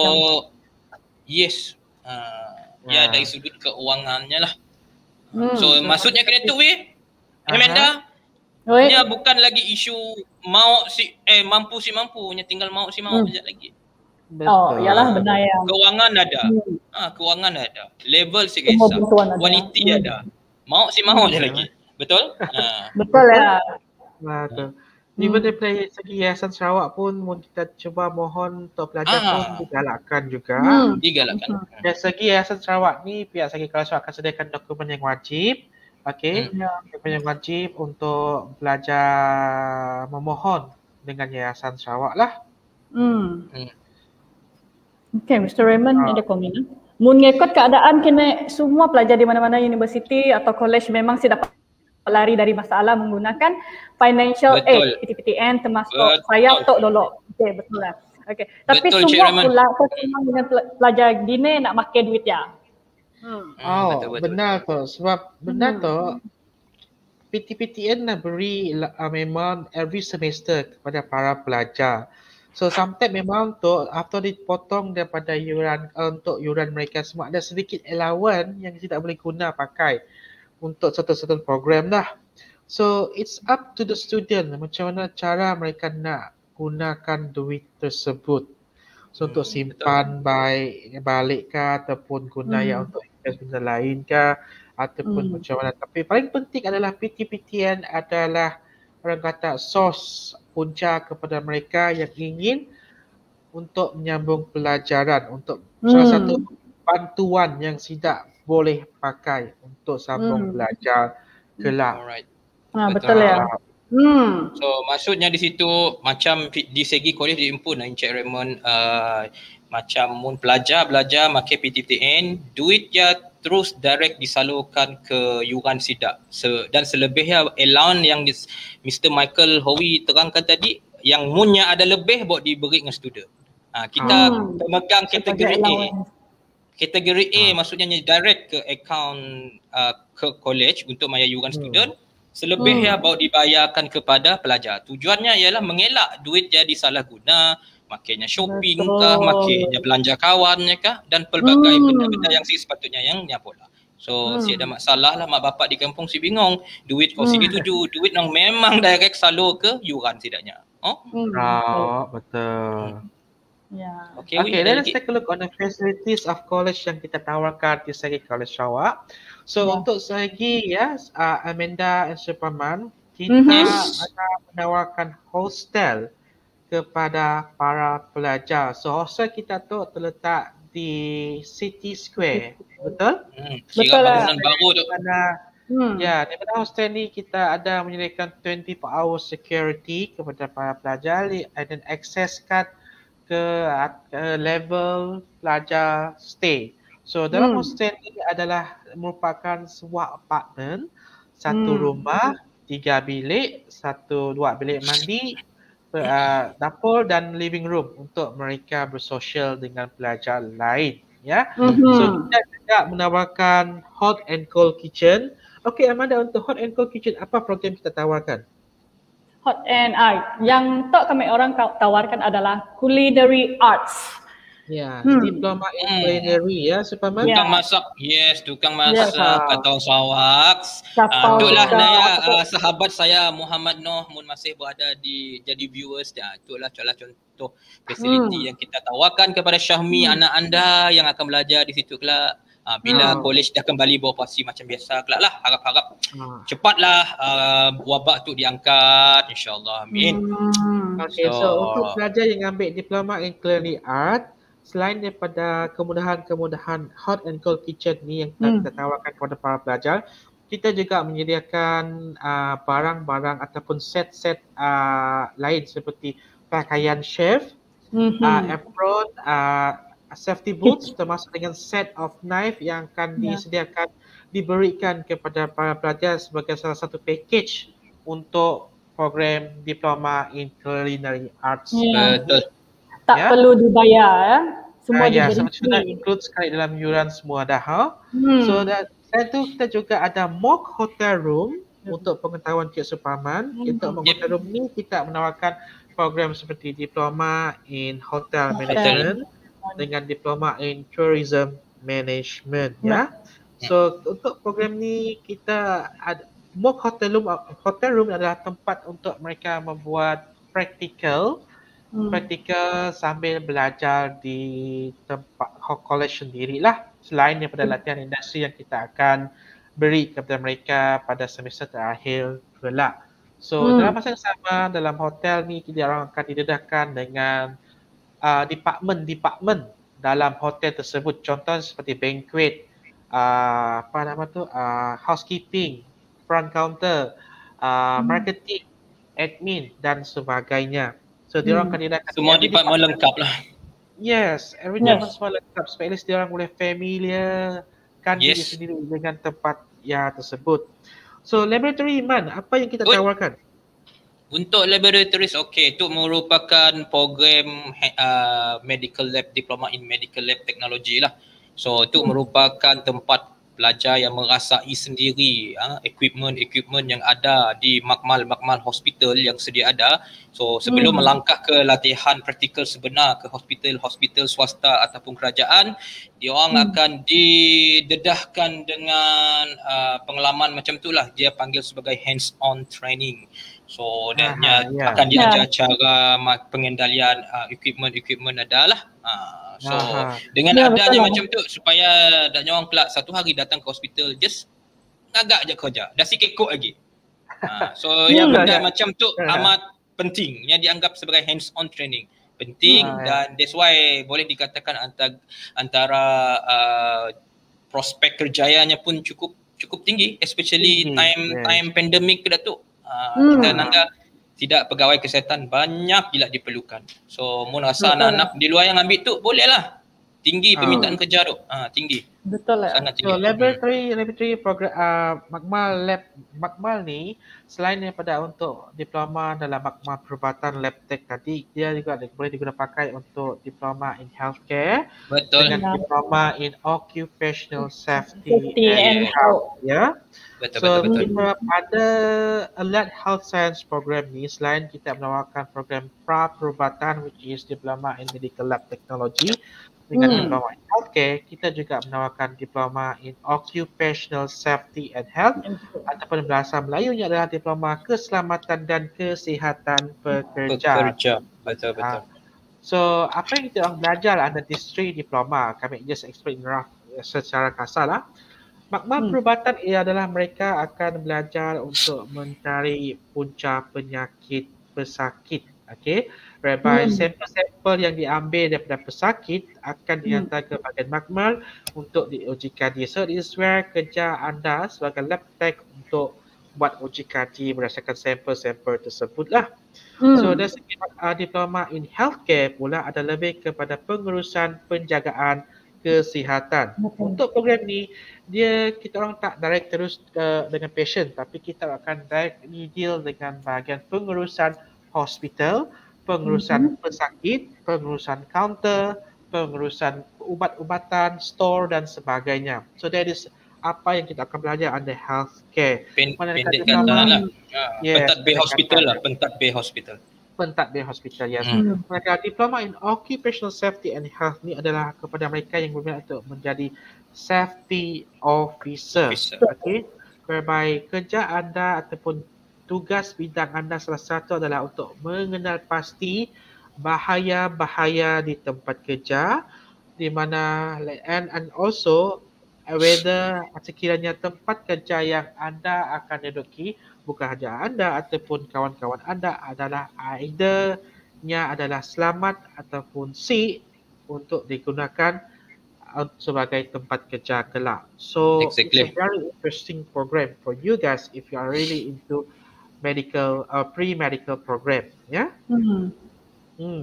yes. Uh, Ya dari sudut keuangannya lah. Hmm. So maksudnya kena tu weh. Amanda. Nya bukan lagi isu mau si eh mampu si mampu, nya tinggal mau si mau saja hmm. lagi. Betul. Oh, iyalah benar ya. Keuangan ada. Hmm. Ah, keuangan ada. Level si kisah. Quality hmm. ada. Mau si mau aja lagi. Betul? Ha. Betul ya. Betul. Even hmm. dari segi Yayasan Sarawak pun kita cuba mohon untuk pelajar ah. pun digalakkan juga. Hmm. Digalakkan. Dari segi Yayasan Sarawak ni pihak segi kelas akan sediakan dokumen yang wajib. Okey. Hmm. Dokumen yang wajib untuk pelajar memohon dengan Yayasan Sarawak lah. Hmm. hmm. Okey, Mister Raymond ah. ada komen. Mun ngikut keadaan kena semua pelajar di mana-mana universiti atau college memang si dapat lari dari masalah menggunakan financial betul. aid P T P T N termasuk betul. saya tok dolok. Okey, betul lah. Okey. Tapi betul, semua pula memang dengan pelajar gini nak makan duit ya. Hmm. Oh, betul, betul, benar tu. Sebab benar hmm. tu P T P T N nak beri uh, memang every semester kepada para pelajar. So sometimes memang tu after dipotong daripada yuran uh, untuk yuran mereka semua ada sedikit allowance yang tidak boleh guna pakai untuk satu-satu program lah. So it's up to the student macam mana cara mereka nak gunakan duit tersebut. So hmm, untuk simpan baik balik kah ataupun guna hmm. yang untuk invest benda lain kah ataupun hmm. macam mana. Tapi paling penting adalah P T P T N adalah orang kata source punca kepada mereka yang ingin untuk menyambung pelajaran, untuk Hmm. salah satu bantuan yang Sidak boleh pakai untuk sambung Hmm. belajar kelak. Alright. Ha, betul ya. Ah, Hmm. So maksudnya di situ macam di di segi kolej di impun Encik Raymond, uh, macam mun pelajar belajar makai P T P T N, duit dia terus direct disalurkan ke yuran Sidak. Se, dan selebihnya allowance yang dis, Mister Michael Howie terangkan tadi, yang munnya ada lebih buat diberi dengan student. Ha, kita Hmm. pemegang Sebagai kategori A. allowance. Kategori A Ah. maksudnya direct ke akaun uh, ke college untuk bayar yuran Hmm. student. Selebihnya Hmm. baru dibayarkan kepada pelajar. Tujuannya ialah mengelak duit jadi salah guna, makainya shopping Betul. kah, makainya belanja kawannya kah, dan pelbagai Hmm. benda-benda yang sepatutnya yang nya pula. So, Hmm. si ada masalah lah mak bapak di kampung si bingung. Duit kau Hmm. sini tuju, duit yang memang direct salur ke yuran tidaknya. Oh? Hmm. ah, betul. Ya. Okay, Okay, ada let us lagi? take a look on the facilities of college yang kita tawarkan di segi College Sarawak. So Ya. untuk segi ya uh, Amanda dan Superman, kita Mhm. Yes. akan menawarkan hostel kepada para pelajar. So hostel kita tu terletak di City Square, betul? Hmm, Betul kira lah. bangunan baru tu. Mana Hmm. ya, daripada hostel ni kita ada menyediakan dua puluh empat hour security kepada para pelajar dan akseskan ke, ke level pelajar stay. So dalam Hmm. hostel ni adalah merupakan sebuah apartmen, satu Hmm. rumah, tiga bilik, satu dua bilik mandi, uh, dapur dan living room untuk mereka bersosial dengan pelajar lain. Ya, Mhm. so kita juga menawarkan hot and cold kitchen. Okey Amanda, untuk hot and cold kitchen apa program kita tawarkan? Hot and art. Yang tok kami orang kau- tawarkan adalah culinary arts. Ya, Hmm. diploma in Hmm. culinary ya, Superman. Ya. Tukang masak, yes, tukang Yes. masak, katong Sarawak. Kapau Ah, itulah masak. Naya, ah, sahabat saya Muhammad Noh mun masih berada di jadi viewers dia. Itulah itulah contoh fasiliti Hmm. yang kita tawarkan kepada Syahmi, Hmm. anak anda yang akan belajar di situ kelak. Ah, bila Hmm. college dah kembali beroperasi macam biasa kelak lah, harap-harap Ah. cepatlah uh, wabak tu diangkat, insyaAllah, amin. Hmm. Okey, so, So, untuk pelajar yang ambil diploma in culinary art, selain daripada kemudahan-kemudahan hot and cold kitchen ni yang Hmm. kita tawarkan kepada para pelajar, kita juga menyediakan uh, barang-barang ataupun set-set uh, lain seperti pakaian chef, Mhm. uh, apron, uh, safety boots termasuk dengan set of knife yang akan Ya. disediakan, diberikan kepada para pelajar sebagai salah satu package untuk program diploma in culinary arts. Ya. betul. Tak Ya. perlu dibayar ya. Semua Ah, ya, diberi sama sudah free. include sekali dalam yuran semua dah. Ha? Hmm. So dan selain tu kita juga ada mock hotel room untuk pengetahuan Cik Suparman. Kita mock Yep. hotel room ni kita menawarkan program seperti diploma in hotel Hotel. management dengan diploma in tourism management ya. So untuk program ni kita ada mock hotel room. Hotel room adalah tempat untuk mereka membuat praktikal Hmm. praktikal sambil belajar di tempat college sendirilah, selain daripada latihan industri yang kita akan beri kepada mereka pada semester terakhir kelak. So Hmm. dalam masa yang sama, dalam hotel ni kita orang akan didedahkan dengan uh, department-department dalam hotel tersebut. Contoh seperti banquet, uh, apa nama tu, uh, housekeeping, front counter, uh, marketing, admin dan sebagainya. So dia orang Hmm. akan didedahkan Semua every department department- lengkap lah. Yes, every Yes. department semua lengkap supaya at least dia orang boleh familiar kan diri Yes. sendiri dengan tempat ya tersebut. So laboratory Iman, apa yang kita Oi. tawarkan? Untuk laboratories, okey, itu merupakan program uh, medical lab, diploma in medical lab technology lah. So itu merupakan tempat pelajar yang merasai sendiri uh, equipment-equipment yang ada di makmal-makmal hospital yang sedia ada. So sebelum Hmm. melangkah ke latihan praktikal sebenar ke hospital-hospital swasta ataupun kerajaan, dia orang Hmm. akan didedahkan dengan uh, pengalaman macam itulah, dia panggil sebagai hands-on training. So dan Aha, dia ya. akan diajar Ya. cara ma- pengendalian uh, equipment-equipment adalah. Uh, so Aha. dengan Ya, adanya betul lah. macam tu supaya daknya orang kelak satu hari datang ke hospital just ngagak je kerja, dah sikit kod lagi. Uh, so Hmm. yang benda Ya. macam tu Ya. amat penting yang dianggap sebagai hands-on training. penting Hmm. dan that's why boleh dikatakan antara antara uh, prospek kerjayanya pun cukup cukup tinggi, especially Tinggi, time yes. time pandemik ke Datuk. Uh, Hmm. Kita nanggap tidak pegawai kesihatan banyak gila diperlukan. So mun rasa Betul. anak-anak di luar yang ambil tu bolehlah. Tinggi Ah. permintaan kerja tu. Ah, tinggi. Betul lah. Sangat tinggi. So laboratory laboratory program uh, Makmal lab Makmal ni selain daripada untuk diploma dalam Makmal perubatan lab tech tadi, dia juga boleh digunakan pakai untuk diploma in healthcare Betul. dengan Ya. diploma in occupational safety, Safety and health. ya. Betul, So betul, betul. kita pada Allied Health Science program ni, selain kita menawarkan program pra perubatan which is diploma in medical lab technology dengan Hmm. diploma in healthcare, kita juga menawarkan diploma in occupational safety and health ataupun bahasa Melayunya adalah diploma keselamatan dan kesihatan pekerja. Pekerja. Betul, betul. Ah, so apa yang kita orang belajar under these three diploma, kami just explain rough secara kasar lah. Makmal Hmm. perubatan ia adalah mereka akan belajar untuk mencari punca penyakit pesakit. Okay, whereby Hmm. sampel-sampel yang diambil daripada pesakit akan dihantar ke bahagian makmal untuk diuji kaji. So this is where kerja anda sebagai lab tech untuk buat uji kaji berdasarkan sampel-sampel tersebut lah. Hmm. So dari segi uh, diploma in healthcare pula ada lebih kepada pengurusan penjagaan kesihatan. Betul. Untuk program ni, dia kita orang tak direct terus uh, dengan patient, tapi kita akan directly deal dengan bahagian pengurusan hospital, pengurusan Mhm. pesakit, pengurusan counter, pengurusan ubat-ubatan, store dan sebagainya. So that is apa yang kita akan belajar under healthcare. Pen, Manakala pendek diploma- kata lah. Ah, Yes, pentat bay pendek hospital kata. lah. Pentat bay hospital. Pentadbir hospital, yes. Hmm. Mereka diploma in occupational safety and health ni adalah kepada mereka yang berminat untuk menjadi safety officer. Officer. Okay, whereby kerja anda ataupun tugas bidang anda salah satu adalah untuk mengenal pasti bahaya-bahaya di tempat kerja, di mana and and also whether sekiranya tempat kerja yang anda akan duduki, bukan sahaja anda ataupun kawan-kawan anda adalah either-nya adalah selamat ataupun safe untuk digunakan uh, sebagai tempat kerja kelak. So Exactly. it's a very interesting program for you guys if you are really into medical uh, pre-medical program, ya. Yeah? Hmm. Hmm.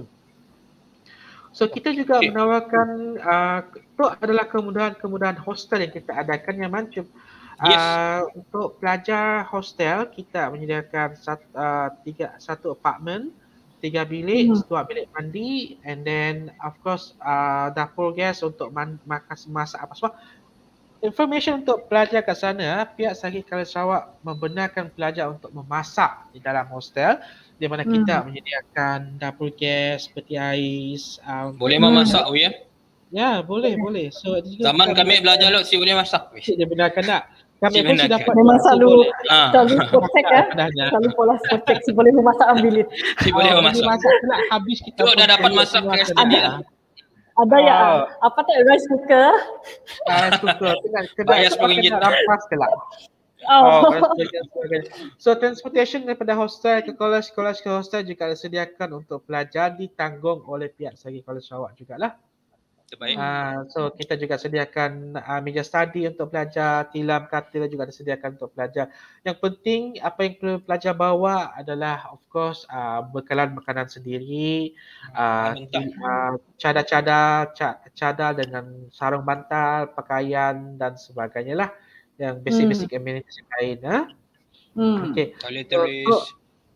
So kita juga Okay. menawarkan uh, itu adalah kemudahan-kemudahan hostel yang kita adakan yang macam Yes. uh, untuk pelajar hostel kita menyediakan satu, uh, tiga, satu apartment, tiga bilik, Hmm. dua bilik mandi, and then of course uh, dapur gas untuk man, makan masak apa semua. Information untuk pelajar kat sana, pihak Sagi College Sarawak membenarkan pelajar untuk memasak di dalam hostel, di mana kita Hmm. menyediakan dapur gas, peti ais. Uh, Boleh Hmm. memasak we ya. Ya, boleh, boleh. So itu juga Zaman kita kami belajar lot si boleh masak we. dia benarkan tak? Kami Cik pun benarkan. sudah dapat Memang si selalu boleh. Ah. selalu protect kan. Padahnya. Selalu pola protect si boleh memasak ambil. Si boleh Oh, memasak. masak pula habis kita. Tu pun dah dapat pergi masak keluar gas ke tadi dalam. lah. Ada ya Oh. apa tak rice cooker. Rice cooker. Kena kena Bayar sepuluh ringgit. kena rampas kelak. Oh. Oh, dan sebagainya. So transportation daripada hostel ke college, college ke hostel juga disediakan untuk pelajar ditanggung oleh pihak Sagi College Sarawak jugalah. Terbaik. Uh, so kita juga sediakan uh, meja study untuk pelajar, tilam, katil juga disediakan untuk pelajar. Yang penting apa yang perlu pelajar bawa adalah of course uh, bekalan makanan sendiri, uh, Mentah. uh, cadar-cadar, ca- cadar dengan sarung bantal, pakaian dan sebagainya lah. Yang basic-basic amenities yang lain. Ha? Hmm. Okay. Toiletries. So,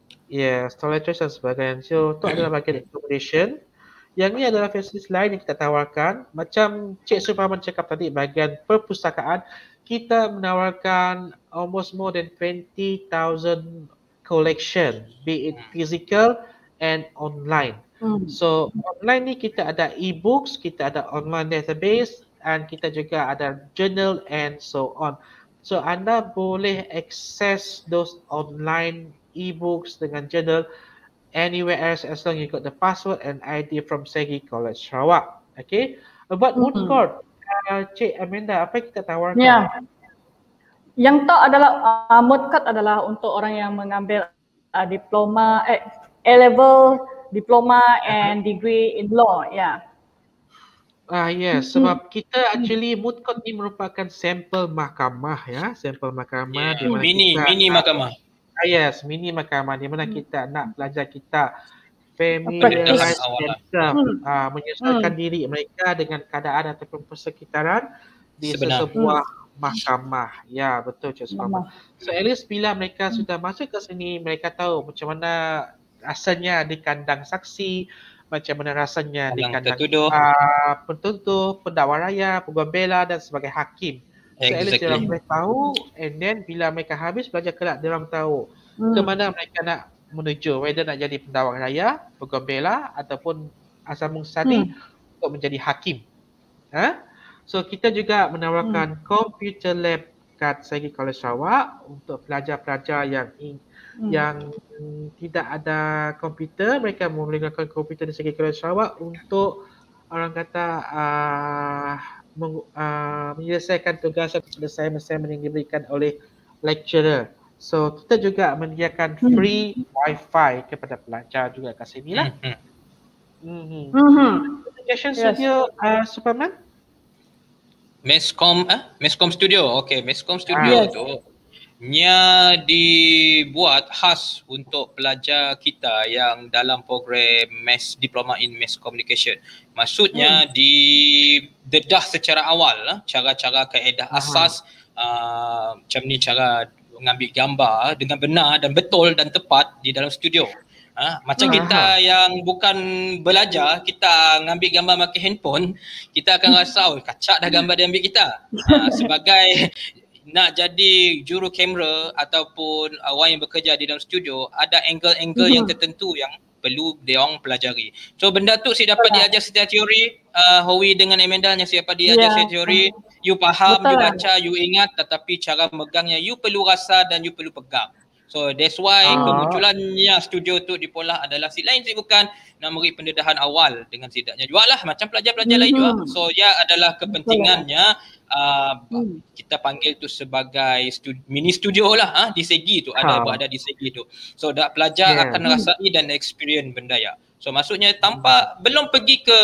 yes, toiletries dan sebagainya. So itu adalah bagian accommodation. Yang ni adalah fasilitas lain yang kita tawarkan. Macam Cik Suparman cakap tadi, bahagian perpustakaan, kita menawarkan almost more than twenty thousand collection, be it physical and online. Hmm. So online ni kita ada e-books, kita ada online database, and kita juga ada journal and so on. So anda boleh access those online e-books dengan journal anywhere else as long you got the password and I D from Sagi College Sarawak. Okay. About mood Hmm. court, uh, Cik Amanda, apa yang kita tawarkan? Ya. Yang tak adalah uh, mood card adalah untuk orang yang mengambil uh, diploma eh A level diploma and degree in law. Yeah. Ah yes, sebab kita actually moot court ni merupakan sampel mahkamah ya, sampel mahkamah di Yeah, mana mini kita mini nak, mahkamah. ah yes, mini mahkamah di mana kita nak pelajar kita Pendedahan familiarize awal lah. themselves, Hmm. ah, menyesuaikan Hmm. diri mereka dengan keadaan ataupun persekitaran di Sebenar. sesebuah mahkamah. Ya, betul Cik Suparman. Mama. So at least bila mereka sudah masuk ke sini, mereka tahu macam mana rasanya di kandang saksi, macam mana rasanya di Kandang kandang tertuduh. uh, pentuntut, pendakwa raya, peguam bela dan sebagai hakim. So at least Exactly. diorang boleh tahu, and then bila mereka habis belajar kelak, diorang tahu Hmm. ke mana mereka nak menuju, whether nak jadi pendakwa raya, peguam bela ataupun asal study Hmm. untuk menjadi hakim. Ha? So kita juga menawarkan computer lab kat Segi College Sarawak untuk pelajar-pelajar yang in- Hmm. yang tidak ada komputer, mereka menggunakan komputer di Segi College Sarawak untuk orang kata uh, meng, uh, menyelesaikan tugas atau assignment-assignment yang diberikan oleh lecturer. So kita juga menyediakan free wifi kepada pelajar juga kat sini lah. Hmm. Mm-hmm. Mhm. Education Yes. studio uh, Superman? Mescom eh Mescom Studio. Okey, Mescom Studio Yes. tu nya dibuat khas untuk pelajar kita yang dalam program Mass Diploma in Mass Communication. Maksudnya Hmm. didedah secara awal lah cara-cara kaedah Aha. asas uh, macam ni cara mengambil gambar dengan benar dan betul dan tepat di dalam studio. Ha, macam Aha. kita yang bukan belajar, kita ngambil gambar pakai handphone, kita akan rasa oh, kacak dah gambar dia ambil kita. Ha, sebagai nak jadi juru kamera ataupun uh, orang yang bekerja di dalam studio, ada angle-angle yang tertentu yang perlu dia orang pelajari. So benda tu saya dapat diajar secara teori, uh, Howie dengan Amanda yang saya dapat diajar Yeah. secara teori. You faham, Betul. you baca, you ingat, tetapi cara megangnya you perlu rasa dan you perlu pegang. So that's why Ah. kemunculannya studio tu di Polah adalah si lain si bukan nak beri pendedahan awal dengan sidaknya jual lah macam pelajar-pelajar lain juga. Mhm. So ya adalah kepentingannya uh, Hmm. kita panggil tu sebagai studi- mini studio lah ha? Di Segi tu ada Ha. berada di Segi tu. So dak pelajar Yeah. akan rasai dan experience benda ya. So maksudnya tanpa belum pergi ke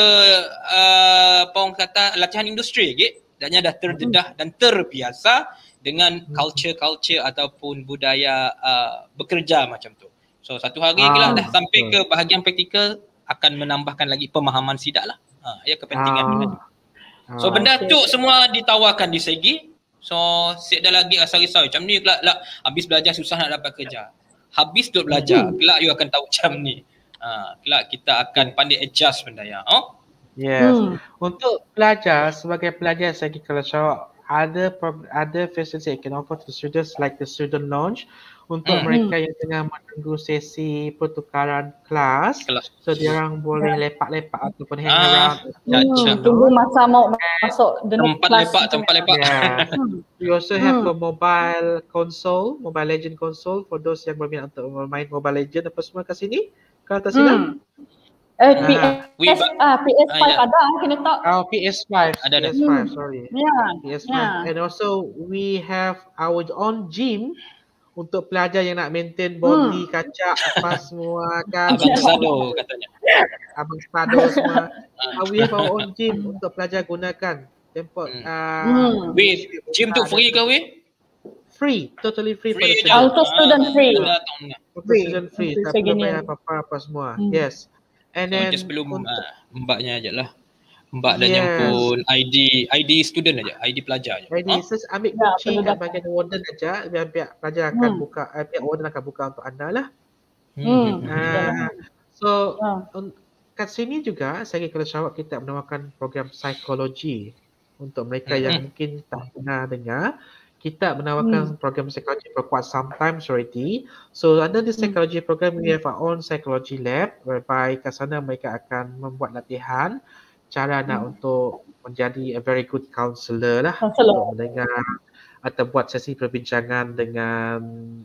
uh, apa orang kata latihan industri lagi, daknya dah terdedah dan terbiasa dengan culture-culture ataupun budaya uh, bekerja macam tu. So satu hari Ah, ke lah dah sampai ke betul. bahagian praktikal akan menambahkan lagi pemahaman sidak lah. Ha, ya kepentingan benda tu. Ah. So benda okay. tu semua ditawarkan di Segi. So siap dah lagi asal risau macam ni kelak lah, habis belajar susah nak dapat kerja. Habis duduk belajar, kelak you akan tahu macam ni. Ha, kelak kita akan pandai adjust benda ya. Oh? Yes. Hmm. Untuk pelajar, sebagai pelajar Segi College Sarawak, ada pro- ada facility that can offer to students like the student lounge untuk Hmm. mereka yang tengah menunggu sesi pertukaran kelas. Kelas. So dia orang boleh lepak-lepak ataupun hang Ah, around. Caca. Hmm. Tunggu masa mau masuk the next Tempat class lepak, macam tempat ni. lepak. Yeah. Hmm. We also have Hmm. a mobile console, Mobile Legend console for those yang berminat untuk bermain Mobile Legend apa semua kat sini. Kalau tak silap. Hmm. Eh, Ah. We P S, ah, P S five Ah, ya. ada, kena tak? Oh, P S five. Ada, ada. P S five, Hmm. sorry. Yeah. P S five. Yeah. And also we have our own gym untuk pelajar yang nak maintain body, kacak, apa semua kan. Abang Sado katanya. Abang Spado semua. Uh, we have our own gym untuk pelajar gunakan. Tempat Hmm. uh, Hmm. Weh, gym tu free ke weh? Free, totally free, for Free the je. student. Auto student free. Ah, tak nak. Untuk Free. student free. Untuk Tak perlu segini. bayar apa-apa apa semua. Hmm. Yes. And So then just belum untuk, ah, mbaknya aje lah. Mbak dah Yes. nyampun I D I D student aja, I D pelajar aja. Jadi, saya ambil Ya, kunci perlu kat datang. bahagian warden aja, biar pihak pelajar akan Hmm. buka, eh, pihak warden akan buka untuk anda lah. Hmm. Ah, so Ah. un- kat sini juga Segi College Sarawak kita menawarkan program psikologi untuk mereka yang Hmm. mungkin tak pernah dengar. Kita menawarkan program psikologi for quite some time already. So under this psychology program, we have our own psychology lab whereby kat sana mereka akan membuat latihan cara nak untuk menjadi a very good counselor lah, Counselor. untuk mendengar atau buat sesi perbincangan dengan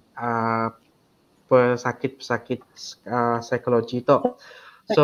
uh, pesakit-pesakit uh, psikologi tu. So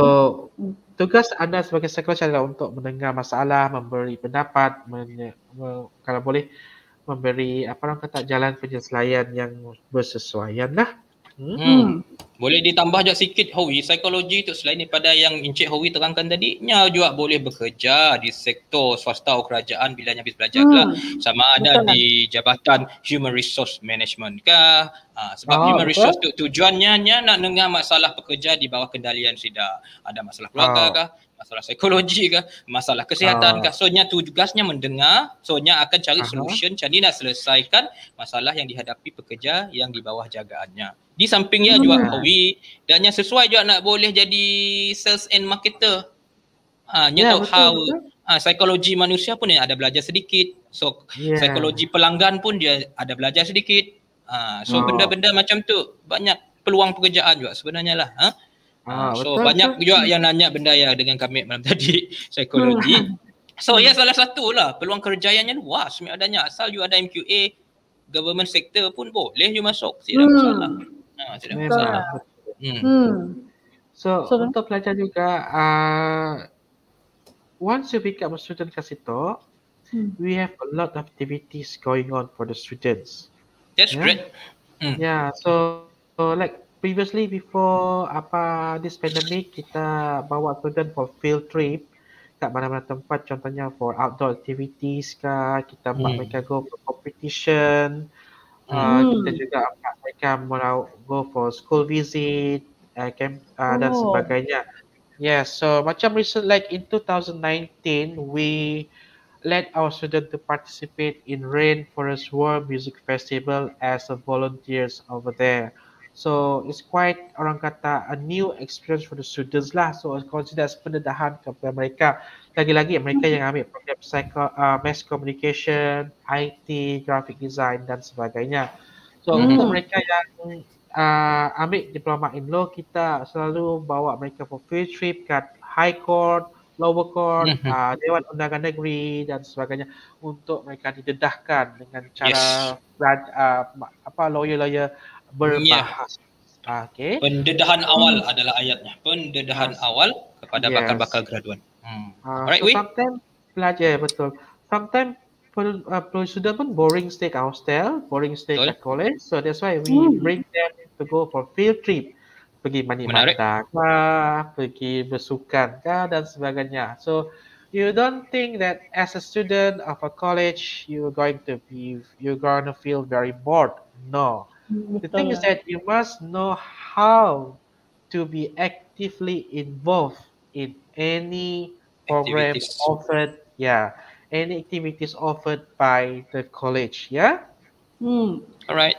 tugas anda sebagai psikolog adalah untuk mendengar masalah, memberi pendapat, men- me- kalau boleh memberi apa orang kata jalan penyelesaian yang bersesuaian lah. Hmm? Hmm. Boleh ditambah juga sikit Howie, psikologi tu selain daripada yang Encik Howie terangkan tadi, nya juga boleh bekerja di sektor swasta atau kerajaan bila habis belajar Hmm. kelak. Sama ada Betul, di jabatan Human Resource Management kah? Ha, sebab Oh, Human betul. Resource tu tujuannya nya nak dengar masalah pekerja di bawah kendalian SIDA. Ada masalah keluarga Oh. kah? Masalah psikologi kah? Masalah kesihatan Oh. kah? So nya tugasnya mendengar, so nya akan cari Aha. solution, cari nak selesaikan masalah yang dihadapi pekerja yang di bawah jagaannya. Di sampingnya Hmm. juga Howie, dan yang sesuai juga nak boleh jadi sales and marketer. Ha, nya Ya, tahu betul, how betul. ha, psikologi manusia pun dia ada belajar sedikit. So Ya. psikologi pelanggan pun dia ada belajar sedikit. Ha, so Oh. benda-benda macam tu banyak peluang pekerjaan juga sebenarnya lah. Ha? Ha, Ah, so betul, banyak betul. juga yang nanya benda ya dengan kami malam tadi psikologi. So ya salah satu lah peluang kerjayanya luas sebenarnya adanya, asal you ada M Q A government sector pun boleh you masuk, tidak Hmm. masalah. Ha, tidak Memang. masalah. Betul. Hmm. Hmm. So, So, untuk pelajar juga, uh, once you become a student kat situ, Hmm. we have a lot of activities going on for the students. That's Yeah. great. Hmm. Yeah, so, so like previously before apa this pandemic, kita bawa student for field trip kat mana-mana tempat, contohnya for outdoor activities kah, kita buat Hmm. mereka go for competition, uh, Hmm. kita juga buat mereka mau go for school visit, uh, camp, uh, dan Oh. sebagainya. Yes, so macam recent like in twenty nineteen, we let our students to participate in Rainforest World Music Festival as a volunteers over there. So it's quite orang kata a new experience for the students lah. So it's considered as pendedahan kepada mereka. Lagi-lagi mereka yang ambil program psycho, uh, mass communication, I T, graphic design dan sebagainya. So Hmm. untuk mereka yang uh, ambil diploma in law, kita selalu bawa mereka for field trip kat High Court, Lower Court, Mhm. uh, Dewan Undangan Negeri dan sebagainya untuk mereka didedahkan dengan Yes. cara bela- uh, ma- apa lawyer-lawyer berbahasa. Okay. Pendedahan awal adalah ayatnya. Pendedahan Yes. awal kepada Yes. bakal-bakal graduan. Hmm. Uh, Alright, so we. sometimes pelajar betul. Sometimes per, uh, per student pun boring stay kat hostel, boring stay Betul. kat college. So that's why we Hmm. bring them to go for field trip. Pergi mani Menarik. mata kah, pergi bersukan kah dan sebagainya. So you don't think that as a student of a college you're going to be you're going to feel very bored. No. The thing Betul is lah. that you must know how to be actively involved in any program Activities. offered, yeah, any activities offered by the college, yeah. Hmm. Alright.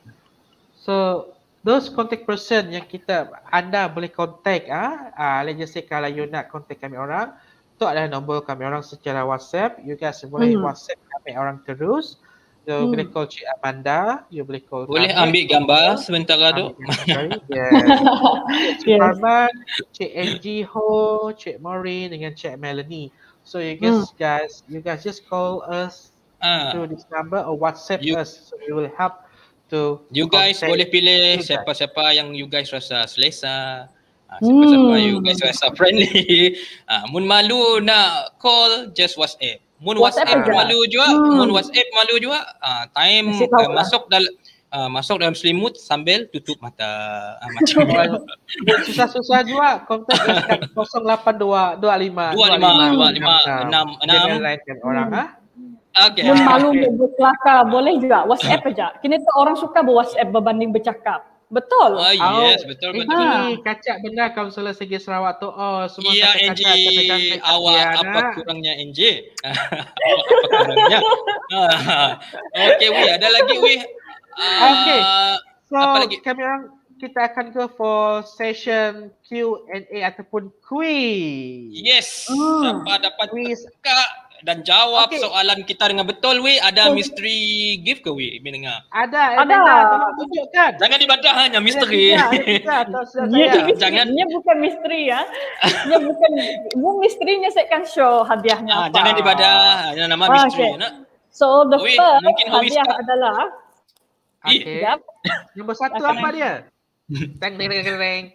So those contact person yang kita anda boleh contact ah, ah let's just say kalau you nak contact kami orang, tu adalah nombor kami orang secara WhatsApp. You guys boleh Hmm. WhatsApp kami orang terus. You Hmm. boleh call Cik Amanda, you boleh call Boleh kami. ambil gambar sementara tu. Ambil gambar, yes. Cik Yes. Farman, Cik Angie Ho, Cik Maureen dengan Cik Melanie. So you guys, guys, you guys just call us Ah, to this number or WhatsApp You- us. So we will help to you guys contact boleh pilih you guys. siapa-siapa yang you guys rasa selesa. Ah, siapa-siapa Hmm. you guys rasa friendly. Ah, mun malu nak call, just WhatsApp. Mun WhatsApp WhatsApp, aja. malu juga, Hmm. mun WhatsApp malu juga. Ah, time Kasih tahu ah, lah. masuk dalam ah, masuk dalam selimut sambil tutup mata. Ah, macam Oh, susah-susah juga contact us kat kosong lapan dua dua lima dua lima dua lima enam enam. Jangan lainkan orang ah. Okay. Mun malu Okay. untuk berkelakar boleh juga WhatsApp aja. Kini tu orang suka ber-WhatsApp berbanding bercakap. Betul. Oh yes, betul betul. Angie, kacak benar kaunselor segi Sarawak tu. Oh, semua Iya kata-kata Angie, kata-kata awak ya, apa nak. kurangnya Angie? Awak apa kurangnya? Ah, Okey, Wi, ada lagi Wi? Ah, Okay. So, apa lagi? kami orang kita akan go for session Q and A ataupun quiz. Yes, Hmm. siapa dapat Quiz. teka dan jawab Okey. soalan kita dengan betul Wi, ada mystery gift ke Wi? Imi dengar. Ada, Ada. Amanda, tolong tunjukkan. Jangan dibadah hanya misteri. Ada tiga, ada tiga, atau sudah Dia saya. Jangan. jangan. Dia bukan misteri ya. Dia bukan. Bu misterinya saya akan show hadiahnya Ah, apa. jangan dibadah. Yang nama Ah, misteri okay. nak. So the Wi, first mungkin Hawi hadiah start. adalah Ih. Okay. Sekejap. Nombor satu Akan- apa dia? Teng teng teng teng teng.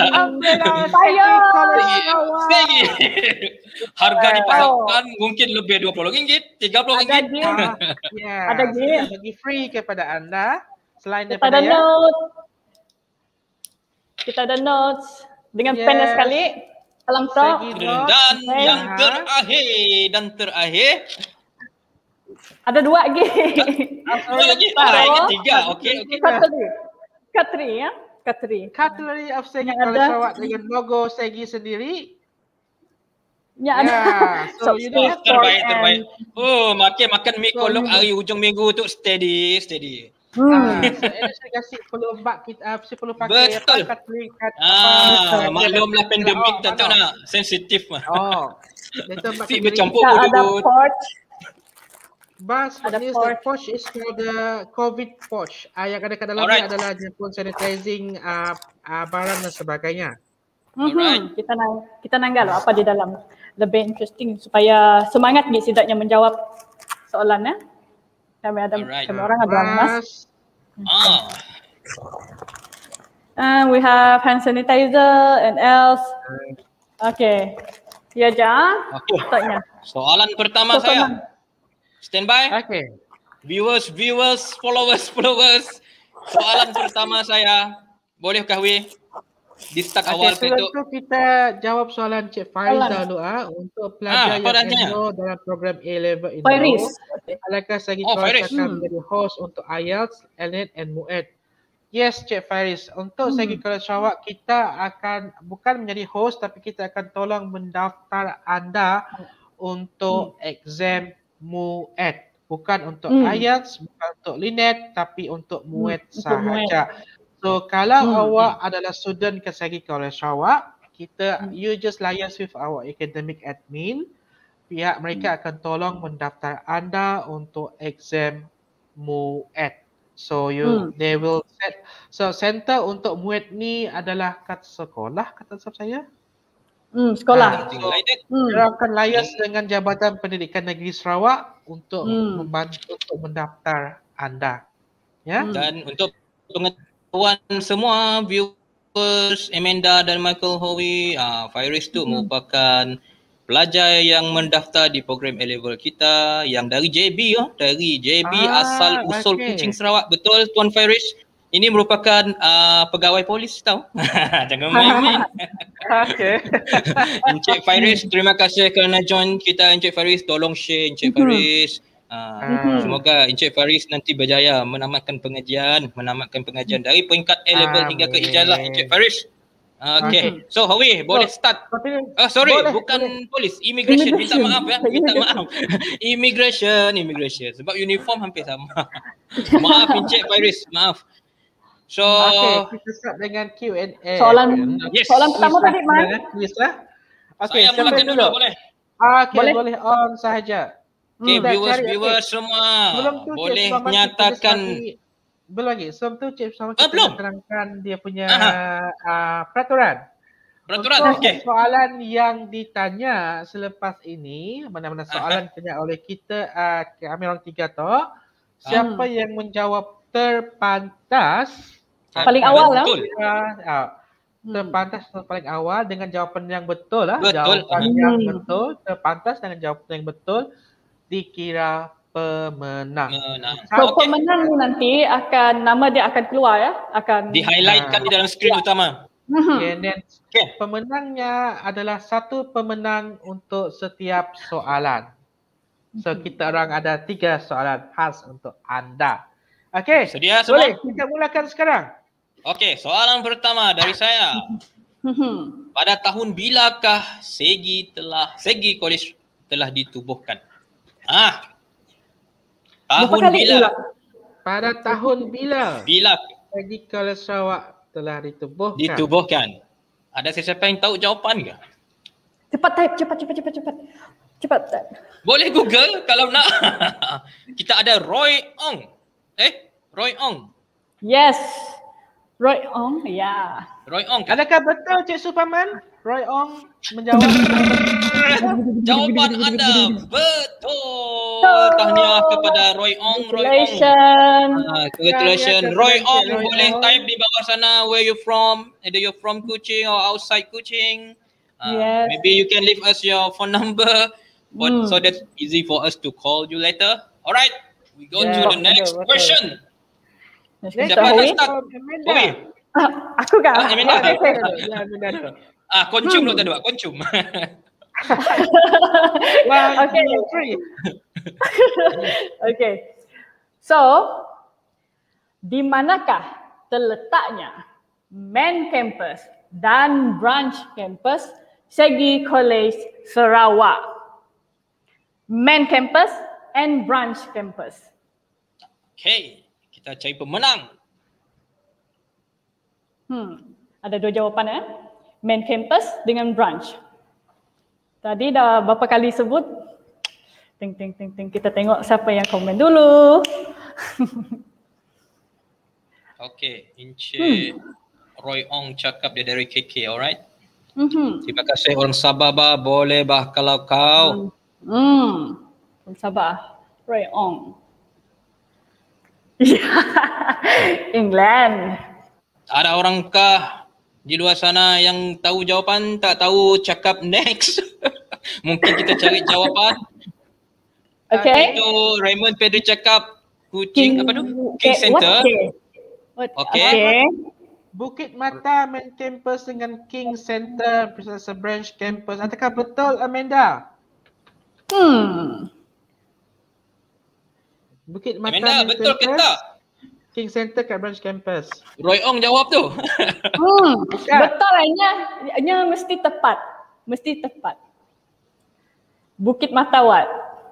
Saya. Segi. Harga Wow. dipasarkan mungkin lebih dua puluh ringgit, tiga puluh Ada ringgit. gift. Ah, ya. Ada gift. Bagi free kepada anda selain Kepada daripada yang note. Kita ada notes dengan Yes. pendek sekali. Salam talk. Segi Dan notes. Okay. yang Aha. terakhir dan terakhir Ada dua lagi. dua lagi. Alright, ini tiga. Okey, okey. Cutlery. Cutlery ya. Cutlery. Cutlery of Segi Yang College ada- Sarawak dengan logo Segi sendiri. Ya ada. Yeah, so you know, Oh, terbaik, terbaik. Oh, makan makan mi kolok hari hujung minggu tu steady, steady. Ah, Hmm. so ini saya kasih perlu bak kita uh, saya perlu pakai Betul. apa cutlery cut Ah, apa. maklumlah pandemik Oh, tentu mana? nak sensitif mah. Oh. Itu bak Si sendiri. bercampur Kita ada budut. porch. Bas, Ada is pouch. the pouch is for the COVID pouch. Ah, yang ada kat dalamnya Alright. adalah jemput sanitizing uh, uh, barang dan sebagainya. Alright. Mhm. Kita nang kita nanggal apa di dalam. Lebih interesting supaya semangat ni setidaknya menjawab soalan ya. Kami ada Alright. kami orang ada mas. Bas, Ah, And we have hand sanitizer and else. Okay. Ya ja. okey. Tanya. Soalan pertama So, saya. Standby. okay. Viewers, viewers, followers, followers. Soalan pertama saya. Bolehkah we? Di start Okay, awal sebelum tu. tu kita jawab soalan Cik Faiz Soalan. dahulu ah untuk pelajar Ah, apa yang tanya? enroll dalam program A-Level Indo. Fairis. Adakah Segi Oh, College Fairis. akan Hmm. menjadi host untuk I E L T S, L N E T and M U E T? Yes, Cik Fairis. Untuk Hmm. Segi College Sarawak, kita akan bukan menjadi host tapi kita akan tolong mendaftar anda untuk exam M U E T. Bukan untuk Hmm. I E L T S, bukan untuk L I N E T tapi untuk M U E T Hmm, untuk M U E T. sahaja. So kalau Hmm. awak adalah student ke Segi College Sarawak, kita Hmm. you just liaise with our academic admin. Pihak mereka akan tolong mendaftar anda untuk exam M U E T. So you Hmm. they will set so center untuk M U E T ni adalah kat sekolah kata staff saya. Hmm, sekolah. Something like that. Hmm. Kita akan liaise dengan Jabatan Pendidikan Negeri Sarawak untuk Hmm. membantu untuk mendaftar anda. Ya. Hmm. Dan untuk pengetahuan semua viewers Amanda dan Michael Howie, uh, Fairis tu Hmm. merupakan pelajar yang mendaftar di program A-Level kita yang dari J B oh, dari J B Ah, asal usul okey. Kuching Sarawak. Betul Tuan Fairis? Ini merupakan uh, pegawai polis tau. Jangan main-main. Okey. Encik Fairis, terima kasih kerana join kita Encik Fairis. Tolong share Encik Fairis. Uh, Mhm. Semoga Encik Fairis nanti berjaya menamatkan pengajian, menamatkan pengajian dari peringkat A-Level hingga ke Amin. ijazah Encik Fairis. Uh, okay. So Hawi, boleh start. Continue. Oh sorry, Boleh, bukan boleh. polis, immigration. Minta Immigration. maaf ya, minta maaf. Immigration, immigration. Sebab uniform hampir sama. Maaf Encik Fairis, maaf. So, Okey, kita start dengan Q and A. Soalan Yes. soalan pertama tadi Man. Please lah. Okey, saya siapa mulakan dulu? dulu boleh? Okey, Boleh? boleh on sahaja. Okay, Hmm. viewers, Cari, viewers okey. semua. Sebelum tu Boleh Cik Sulaiman, nyatakan. kita just bagi- belum lagi. Sebelum tu Cik Sulaiman Ah, kita belum? nak terangkan dia punya Aha. uh, peraturan. Peraturan, Untuk okey. soalan yang ditanya selepas ini, mana-mana soalan ditanya oleh kita, uh, kami orang tiga tu, siapa yang menjawab terpantas, Paling Ah, awal lah. Betul. uh, uh, terpantas atau paling awal dengan jawapan yang betul lah. Betul. Jawapan Hmm. yang betul, terpantas dengan jawapan yang betul, dikira pemenang. Menang. So Okey. pemenang ni nanti akan nama dia akan keluar ya, akan Di-highlightkan di dalam skrin utama. Mhm. Okay, then Okey. pemenangnya adalah satu pemenang untuk setiap soalan. So kita orang ada tiga soalan khas untuk anda. Okey, Sedia semua? boleh kita mulakan sekarang. Okey, soalan pertama dari saya. Mhm. Pada tahun bilakah Segi telah Segi College telah ditubuhkan? Ah. Berapa Tahun kali bila? ulang? Pada tahun bila Bila Segi College Sarawak telah ditubuhkan? ditubuhkan? Ada sesiapa yang tahu jawapan ke? Cepat type, cepat cepat cepat cepat. Cepat type. Boleh Google kalau nak. Kita ada Roy Ong. Eh, Roy Ong. Yes. Roy Ong, ya. Roy Ong kan? Adakah betul Cik Supaman? Roy Ong menjawab. Jawapan anda betul. Tahniah kepada Roy Ong. Roy Ong. Congratulations. Ah, congratulations. Tahniah Roy kepada Ong, Roy boleh Ong. type di bawah sana where you from. Either you're from Kuching or outside Kuching. Ah, Yes. Maybe you can leave us your phone number but Hmm. so that's easy for us to call you later. Alright, we go Yeah, to the betul, next betul. question. Next Next Siapa question, nak Hawi. start? Amanda. Hawi. Ah, aku kah? Ah, Amanda. Okay, okay. Ya, Amanda dulu. Ah, koncum lo tadi, Pak. Koncum. One, Okay. two, three. Okay. So, di manakah terletaknya main campus dan branch campus Segi College Sarawak? Main campus and branch campus. Okay, kita cari pemenang. Hmm, ada dua jawapan eh. Main campus dengan branch. Tadi dah berapa kali sebut? Ting ting ting ting. Kita tengok siapa yang komen dulu. Okay, Encik Hmm. Roy Ong cakap dia dari K K, alright? Mhm. Terima kasih orang Sabah bah, boleh bah kalau kau. Hmm. Hmm. Sabar. Roy Ong. England. Ada orangkah di luar sana yang tahu jawapan, tak tahu cakap next? Mungkin kita cari jawapan. Okay. Itu Raymond Pedro cakap Kuching apa tu? King okay, Center. What? Okay. What? Okay. Okay. Bukit Mata main campus dengan King Center Princess Branch campus. Adakah betul, Amanda? Hmm. Bukit Mata Amanda, main betul ke campus, tak? King Center kat branch campus. Roy Ong jawab tu. Hmm. Betul hanya hanya mesti tepat. Mesti tepat. Bukit Matawat.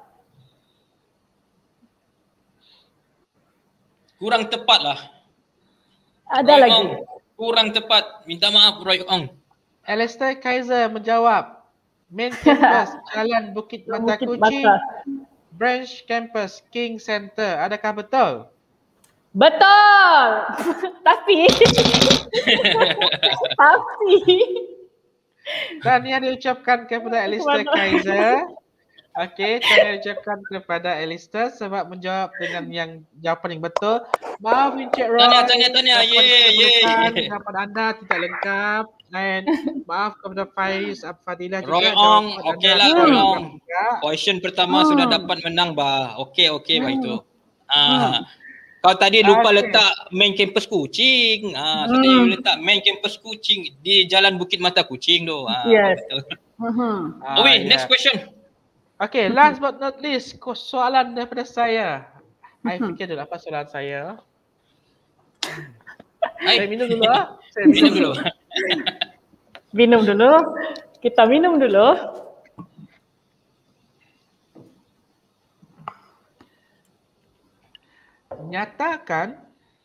Kurang tepat lah. Ada Roy lagi. Ong, kurang tepat. Minta maaf Roy Ong. Alistair Kaiser menjawab. Main campus Jalan Bukit Mata Bukit Kuching, Mata. branch campus King Center. Adakah betul? Betul. Tapi tapi Dan yang diucapkan kepada Alistair Kaiser. Okey, saya ucapkan kepada Alistair sebab menjawab dengan yang jawapan yang betul. Maaf Encik Roy. Tahniah, tahniah, tahniah. Jawapan Ye, kita ye. perlukan, Jawapan anda tidak lengkap. Dan maaf kepada Faiz Abfadilah juga. Roy Ong, jawapan okey anda lah tidak Roy lengkap Ong. juga. Question pertama Hmm. sudah dapat menang bah. Okey, okey bah itu. Hmm. Ah. Kau tadi lupa Okey. letak main campus Kuching. Ah, so Hmm. tadi you letak main campus Kuching di Jalan Bukit Mata Kuching tu. Ah, Yes. betul. Mhm. Ah, Oh, wait, ya. next question. Okey, last but not least, ko- soalan daripada saya. I Mhm. fikir dulu apa soalan saya. Hai. Saya minum dulu ah. Saya Minum dulu. Minum dulu. Kita minum dulu. Nyatakan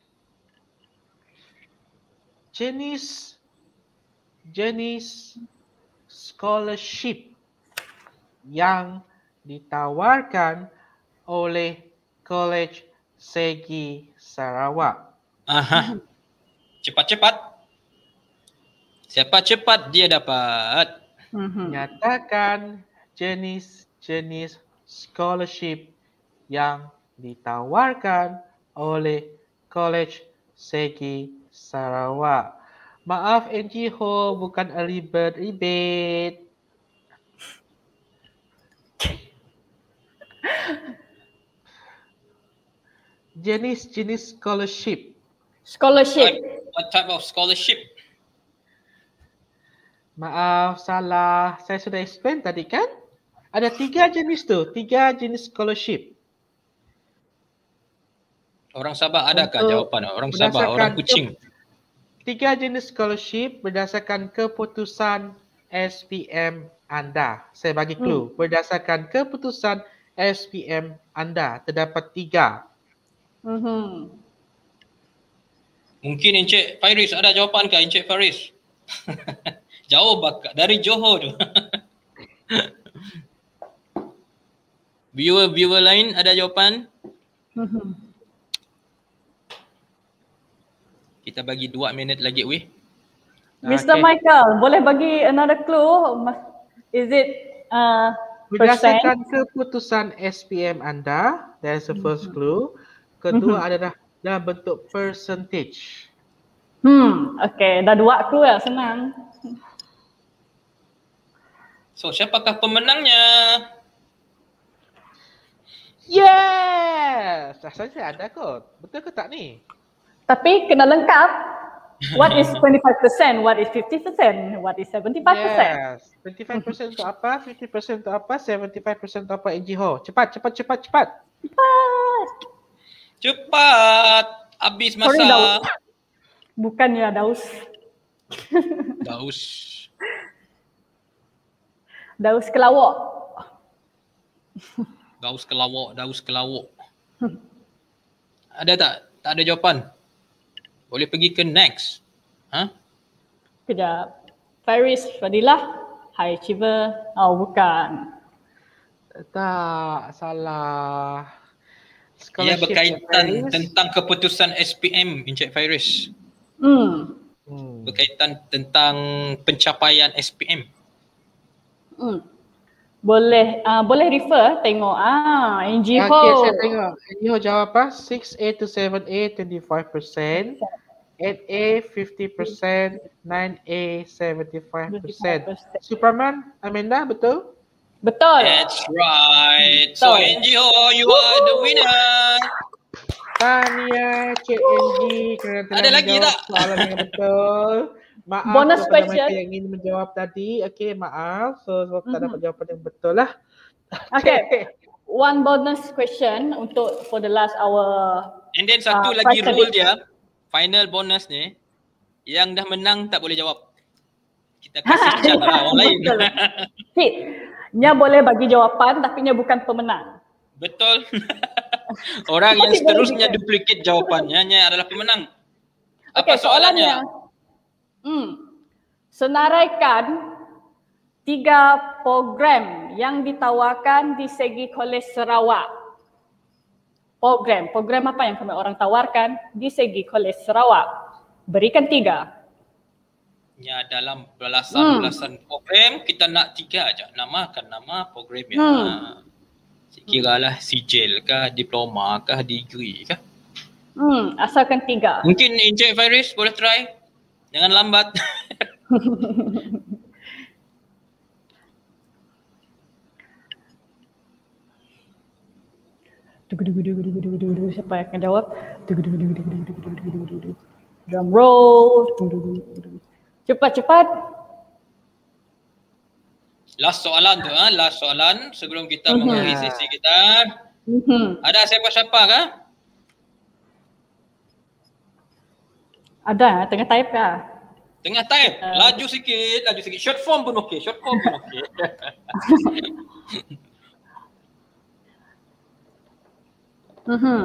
jenis jenis scholarship yang ditawarkan oleh College Segi Sarawak. Aha. Cepat-cepat. Siapa cepat dia dapat. Mhm. Nyatakan jenis-jenis scholarship yang ditawarkan oleh College Segi Sarawak. Maaf N G Ho, bukan early bird rebate. Jenis-jenis scholarship. Scholarship. What, what type of scholarship? Maaf, salah. Saya sudah explain tadi kan? Ada tiga jenis tu. Tiga jenis scholarship. Orang Sabah adakah Untuk jawapan? Orang Sabah, berdasarkan orang Kuching. ke- Tiga jenis scholarship berdasarkan keputusan S P M anda. Saya bagi clue. Berdasarkan keputusan S P M anda, terdapat tiga. Mhm. Mungkin Encik Faris ada jawapan ke Encik Faris? Jauh bakal dari Johor tu. Viewer-viewer lain ada jawapan? Mhm. Kita bagi dua minit lagi weh. Mister Okey. Michael, boleh bagi another clue? Ma- Is it uh, percent? Berdasarkan keputusan S P M anda, that's the first clue. Kedua adalah dalam bentuk percentage. Hmm, okay. Dah dua clue lah, senang. So siapakah pemenangnya? Yes! Rasanya ada kot. Betul ke tak ni? Tapi kena lengkap. What is twenty-five percent? What is fifty percent? What is seventy-five percent? Yes. twenty-five percent untuk apa? fifty percent untuk apa? seventy-five percent untuk apa? Angie Ho. Cepat, cepat, cepat, cepat. Cepat. Cepat. Habis masa. Sorry, Daus. Bukan ya, Daus. Daus. Daus kelawak. Daus kelawak, daus kelawak. Ada tak? Tak ada jawapan. Boleh pergi ke next. Ha? Kejap. Faris, Fadilah, High Achiever. Oh, bukan. Tak, salah. Ia Scholarship berkaitan Faris. tentang keputusan S P M, Encik Faris. Hmm. Hmm. Berkaitan tentang pencapaian S P M. Hmm. Boleh uh, boleh refer tengok ah N G Ho. Okay, saya tengok. Angie Ho jawab apa? six A to seven A, twenty-five percent. eight A, fifty percent. nine A, seventy-five percent. Superman, Amanda, betul? Betul. That's right. So Betul. N G O, you are the winner. Tania, Cik Angie, kerana telah Ada lagi menjawab tak? soalan yang betul. Maaf Bonus kepada question. mereka yang ingin menjawab tadi. Okey, maaf. So, sebab tak Mhm. dapat jawapan yang betul lah. Okay. One bonus question untuk for the last hour. And then satu Ah, lagi price rule tadi. dia, final bonus ni, yang dah menang tak boleh jawab. Kita kasih chance lah orang lain. Betul. Hit. Nya boleh bagi jawapan tapi nya bukan pemenang. Betul. Orang yang Tapi boleh seterusnya juga. duplicate jawapannya nya adalah pemenang. Apa Okey, soalannya? soalannya. Hmm. Senaraikan tiga program yang ditawarkan di Segi Kolej Sarawak. Program, program apa yang kami orang tawarkan di Segi Kolej Sarawak? Berikan tiga. Ya, dalam belasan-belasan program kita nak tiga aja. Namakan nama programnya. Hmm. Kiralah sijil kah, diploma kah, degree kah. Hmm, asalkan tiga. Mungkin Encik Faris boleh try. Jangan lambat. Dugu-dugu-dugu-dugu-dugu-dugu. Siapa yang akan jawab? Dugu-dugu-dugu-dugu-dugu-dugu-dugu. Drum roll. Dugu-dugu-dugu-dugu. Cepat, cepat. Last soalan tu, ha? Last soalan sebelum kita Mhm. mengakhiri sesi kita. Mhm. Ada siapa-siapa kah? Ada, tengah type kah? Tengah type. Uh. Laju sikit, laju sikit. Short form pun okey, short form pun okey. Mhm.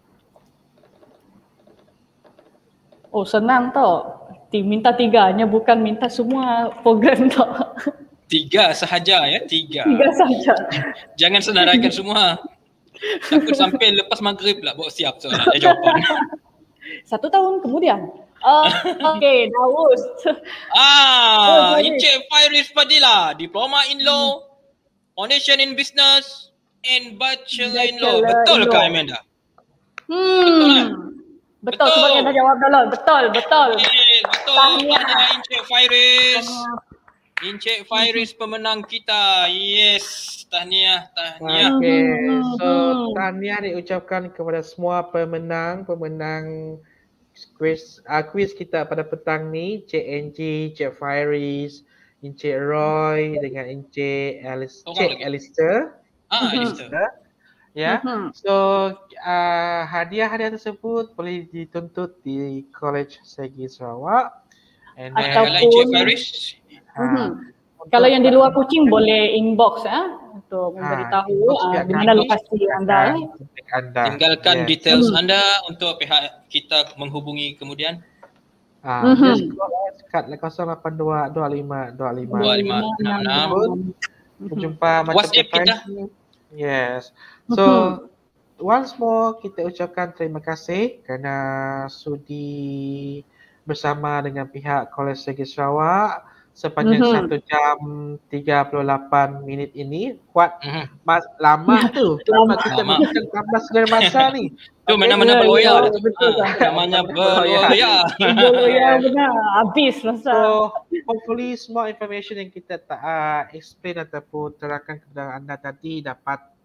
Oh, senang tau. Ti- Minta tiga, nya bukan minta semua program tau. Tiga sahaja ya, tiga. Tiga saja. Jangan senaraikan semua. Takut sampai lepas maghrib lah bawa siap soalan eh, jawapan. Satu tahun kemudian. Uh, okay, Daus. Ah, Oh, boleh. Encik Faris Fadilah, Diploma in Law, Foundation in Business, and Bachelor in Law. Bachelor Betul in ke Law. Amanda? Hmm. kan? Betul, Betul. sebab yang dah jawab dulu. Betul, betul. Eh, betul. Tahniah. Tahniah Encik Faris. Encik Faris pemenang kita. Yes, tahniah, tahniah. Okay, Mhm. so tahniah diucapkan kepada semua pemenang, pemenang quiz, uh, quiz kita pada petang ni, Cik Angie, Cik Faris, Encik Roy dengan Encik Alice, Orang Cik lagi. Alistair. Ah, Mhm. Alistair. Ya, Mhm. so uh, hadiah-hadiah tersebut boleh dituntut di College Segi Sarawak. And then, Ataupun- Kalau Encik Faris, uh, Mhm. Kalau yang di luar Kuching boleh inbox eh untuk memberitahu inbox uh, pihak di mana kami, lokasi anda. Eh. pihak anda. tinggalkan Yes. details Hmm. anda untuk pihak kita menghubungi kemudian. Ah, Mhm. just call us kat kosong lapan dua dua lima dua lima. dua lima enam enam. Berjumpa macam WhatsApp kita. Faris. Yes. So once more kita ucapkan terima kasih kerana sudi bersama dengan pihak Kolej Segi Sarawak sepanjang Mhm. satu jam tiga puluh lapan minit ini. Kuat Mhm. mas lama tu. Lama kita Lama. berbincang tambah segala masa ni. Tu mana-mana Ya, berloya. ya, betul. Ah, namanya Berloya. berloya. Betul ya, benar. Habis masa. So hopefully semua information yang kita tak uh, explain ataupun terangkan kepada anda tadi dapat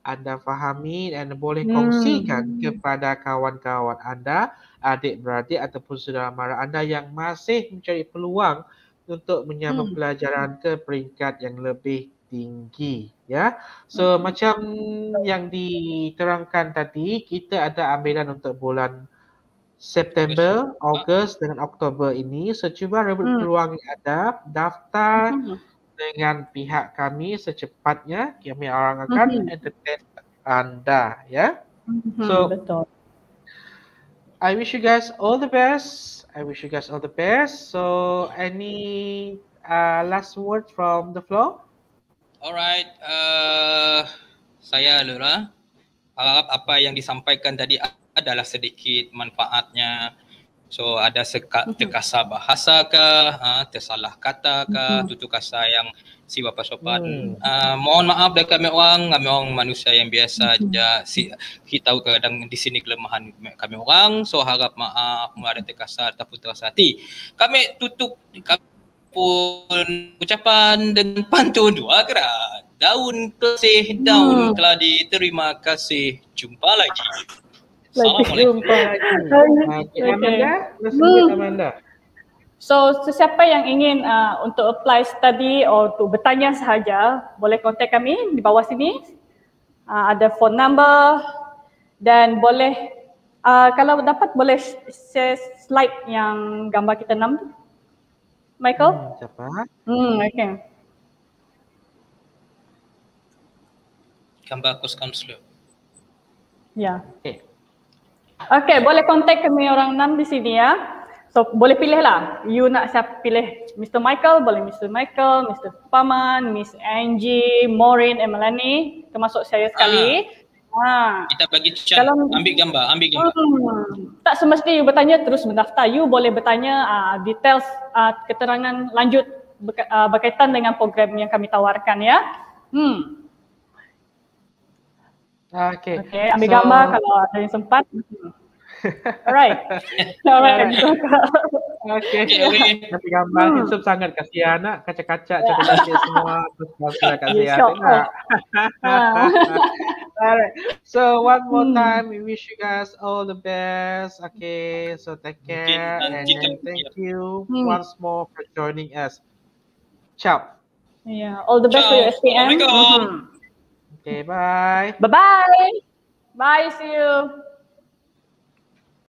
anda fahami dan boleh Hmm. kongsikan kepada kawan-kawan anda, adik-beradik ataupun saudara mara anda yang masih mencari peluang untuk menyambung Hmm. pelajaran ke peringkat yang lebih tinggi, ya. So Hmm. macam yang diterangkan tadi, kita ada ambilan untuk bulan September, Ogos dengan Oktober ini. So cuba rebut Hmm. peluang yang ada, daftar Hmm. dengan pihak kami secepatnya. Kami orang Hmm. akan entertain anda, ya. Hmm. So Betul. I wish you guys all the best. I wish you guys all the best. So any uh, last word from the floor? Alright, uh, saya Lura. Harap apa yang disampaikan tadi adalah sedikit manfaatnya. So ada seka, terkasar bahasa ke, ha, tersalah kata ke, tutur kasa yang si bapa sopan. Hmm. Uh, mohon maaf dari kami orang, kami orang manusia yang biasa aja. Si, kita tahu kadang di sini kelemahan kami orang. So harap maaf ada terkasar ataupun terasa hati. Kami tutup kami pun ucapan dengan pantun dua kerat. Daun kasih, daun Hmm. keladi, terima kasih. Jumpa lagi. Lagi Assalamualaikum. jumpa lagi. Okay. Amanda, Hmm. Amanda. So sesiapa yang ingin uh, untuk apply study atau untuk bertanya sahaja, boleh kontak kami di bawah sini. Uh, ada phone number dan boleh uh, kalau dapat boleh share slide yang gambar kita enam tu. Michael? Hmm, siapa? Hmm, okay. Gambar course counselor. Ya. Okay. Okay, boleh kontak kami orang enam di sini ya. So boleh pilih lah. You nak siapa pilih Mister Michael, boleh Mister Michael, Mister Paman, Miss Angie, Maureen, Emelani, termasuk saya sekali. Ah, ha. Kita bagi chat, kalau, ambil gambar, ambil gambar. Hmm, tak semesti you bertanya terus mendaftar. You boleh bertanya uh, details uh, keterangan lanjut berka- uh, berkaitan dengan program yang kami tawarkan ya. Hmm. Okay. Okay, ambil So, gambar kalau ada yang sempat. Alright. Alright. Okay. Nanti gambar hmm. Insub sangat kasih anak kaca-kaca yeah. Cantik-cantik semua terus kasih kasih yeah, hati. Alright. So one more hmm. time we wish you guys all the best. Okay. So take care and then thank you hmm. once more for joining us. Ciao. Yeah, all the best Ciao. for your S P M. Mm-hmm. Okay, bye. Bye-bye. Bye, see you.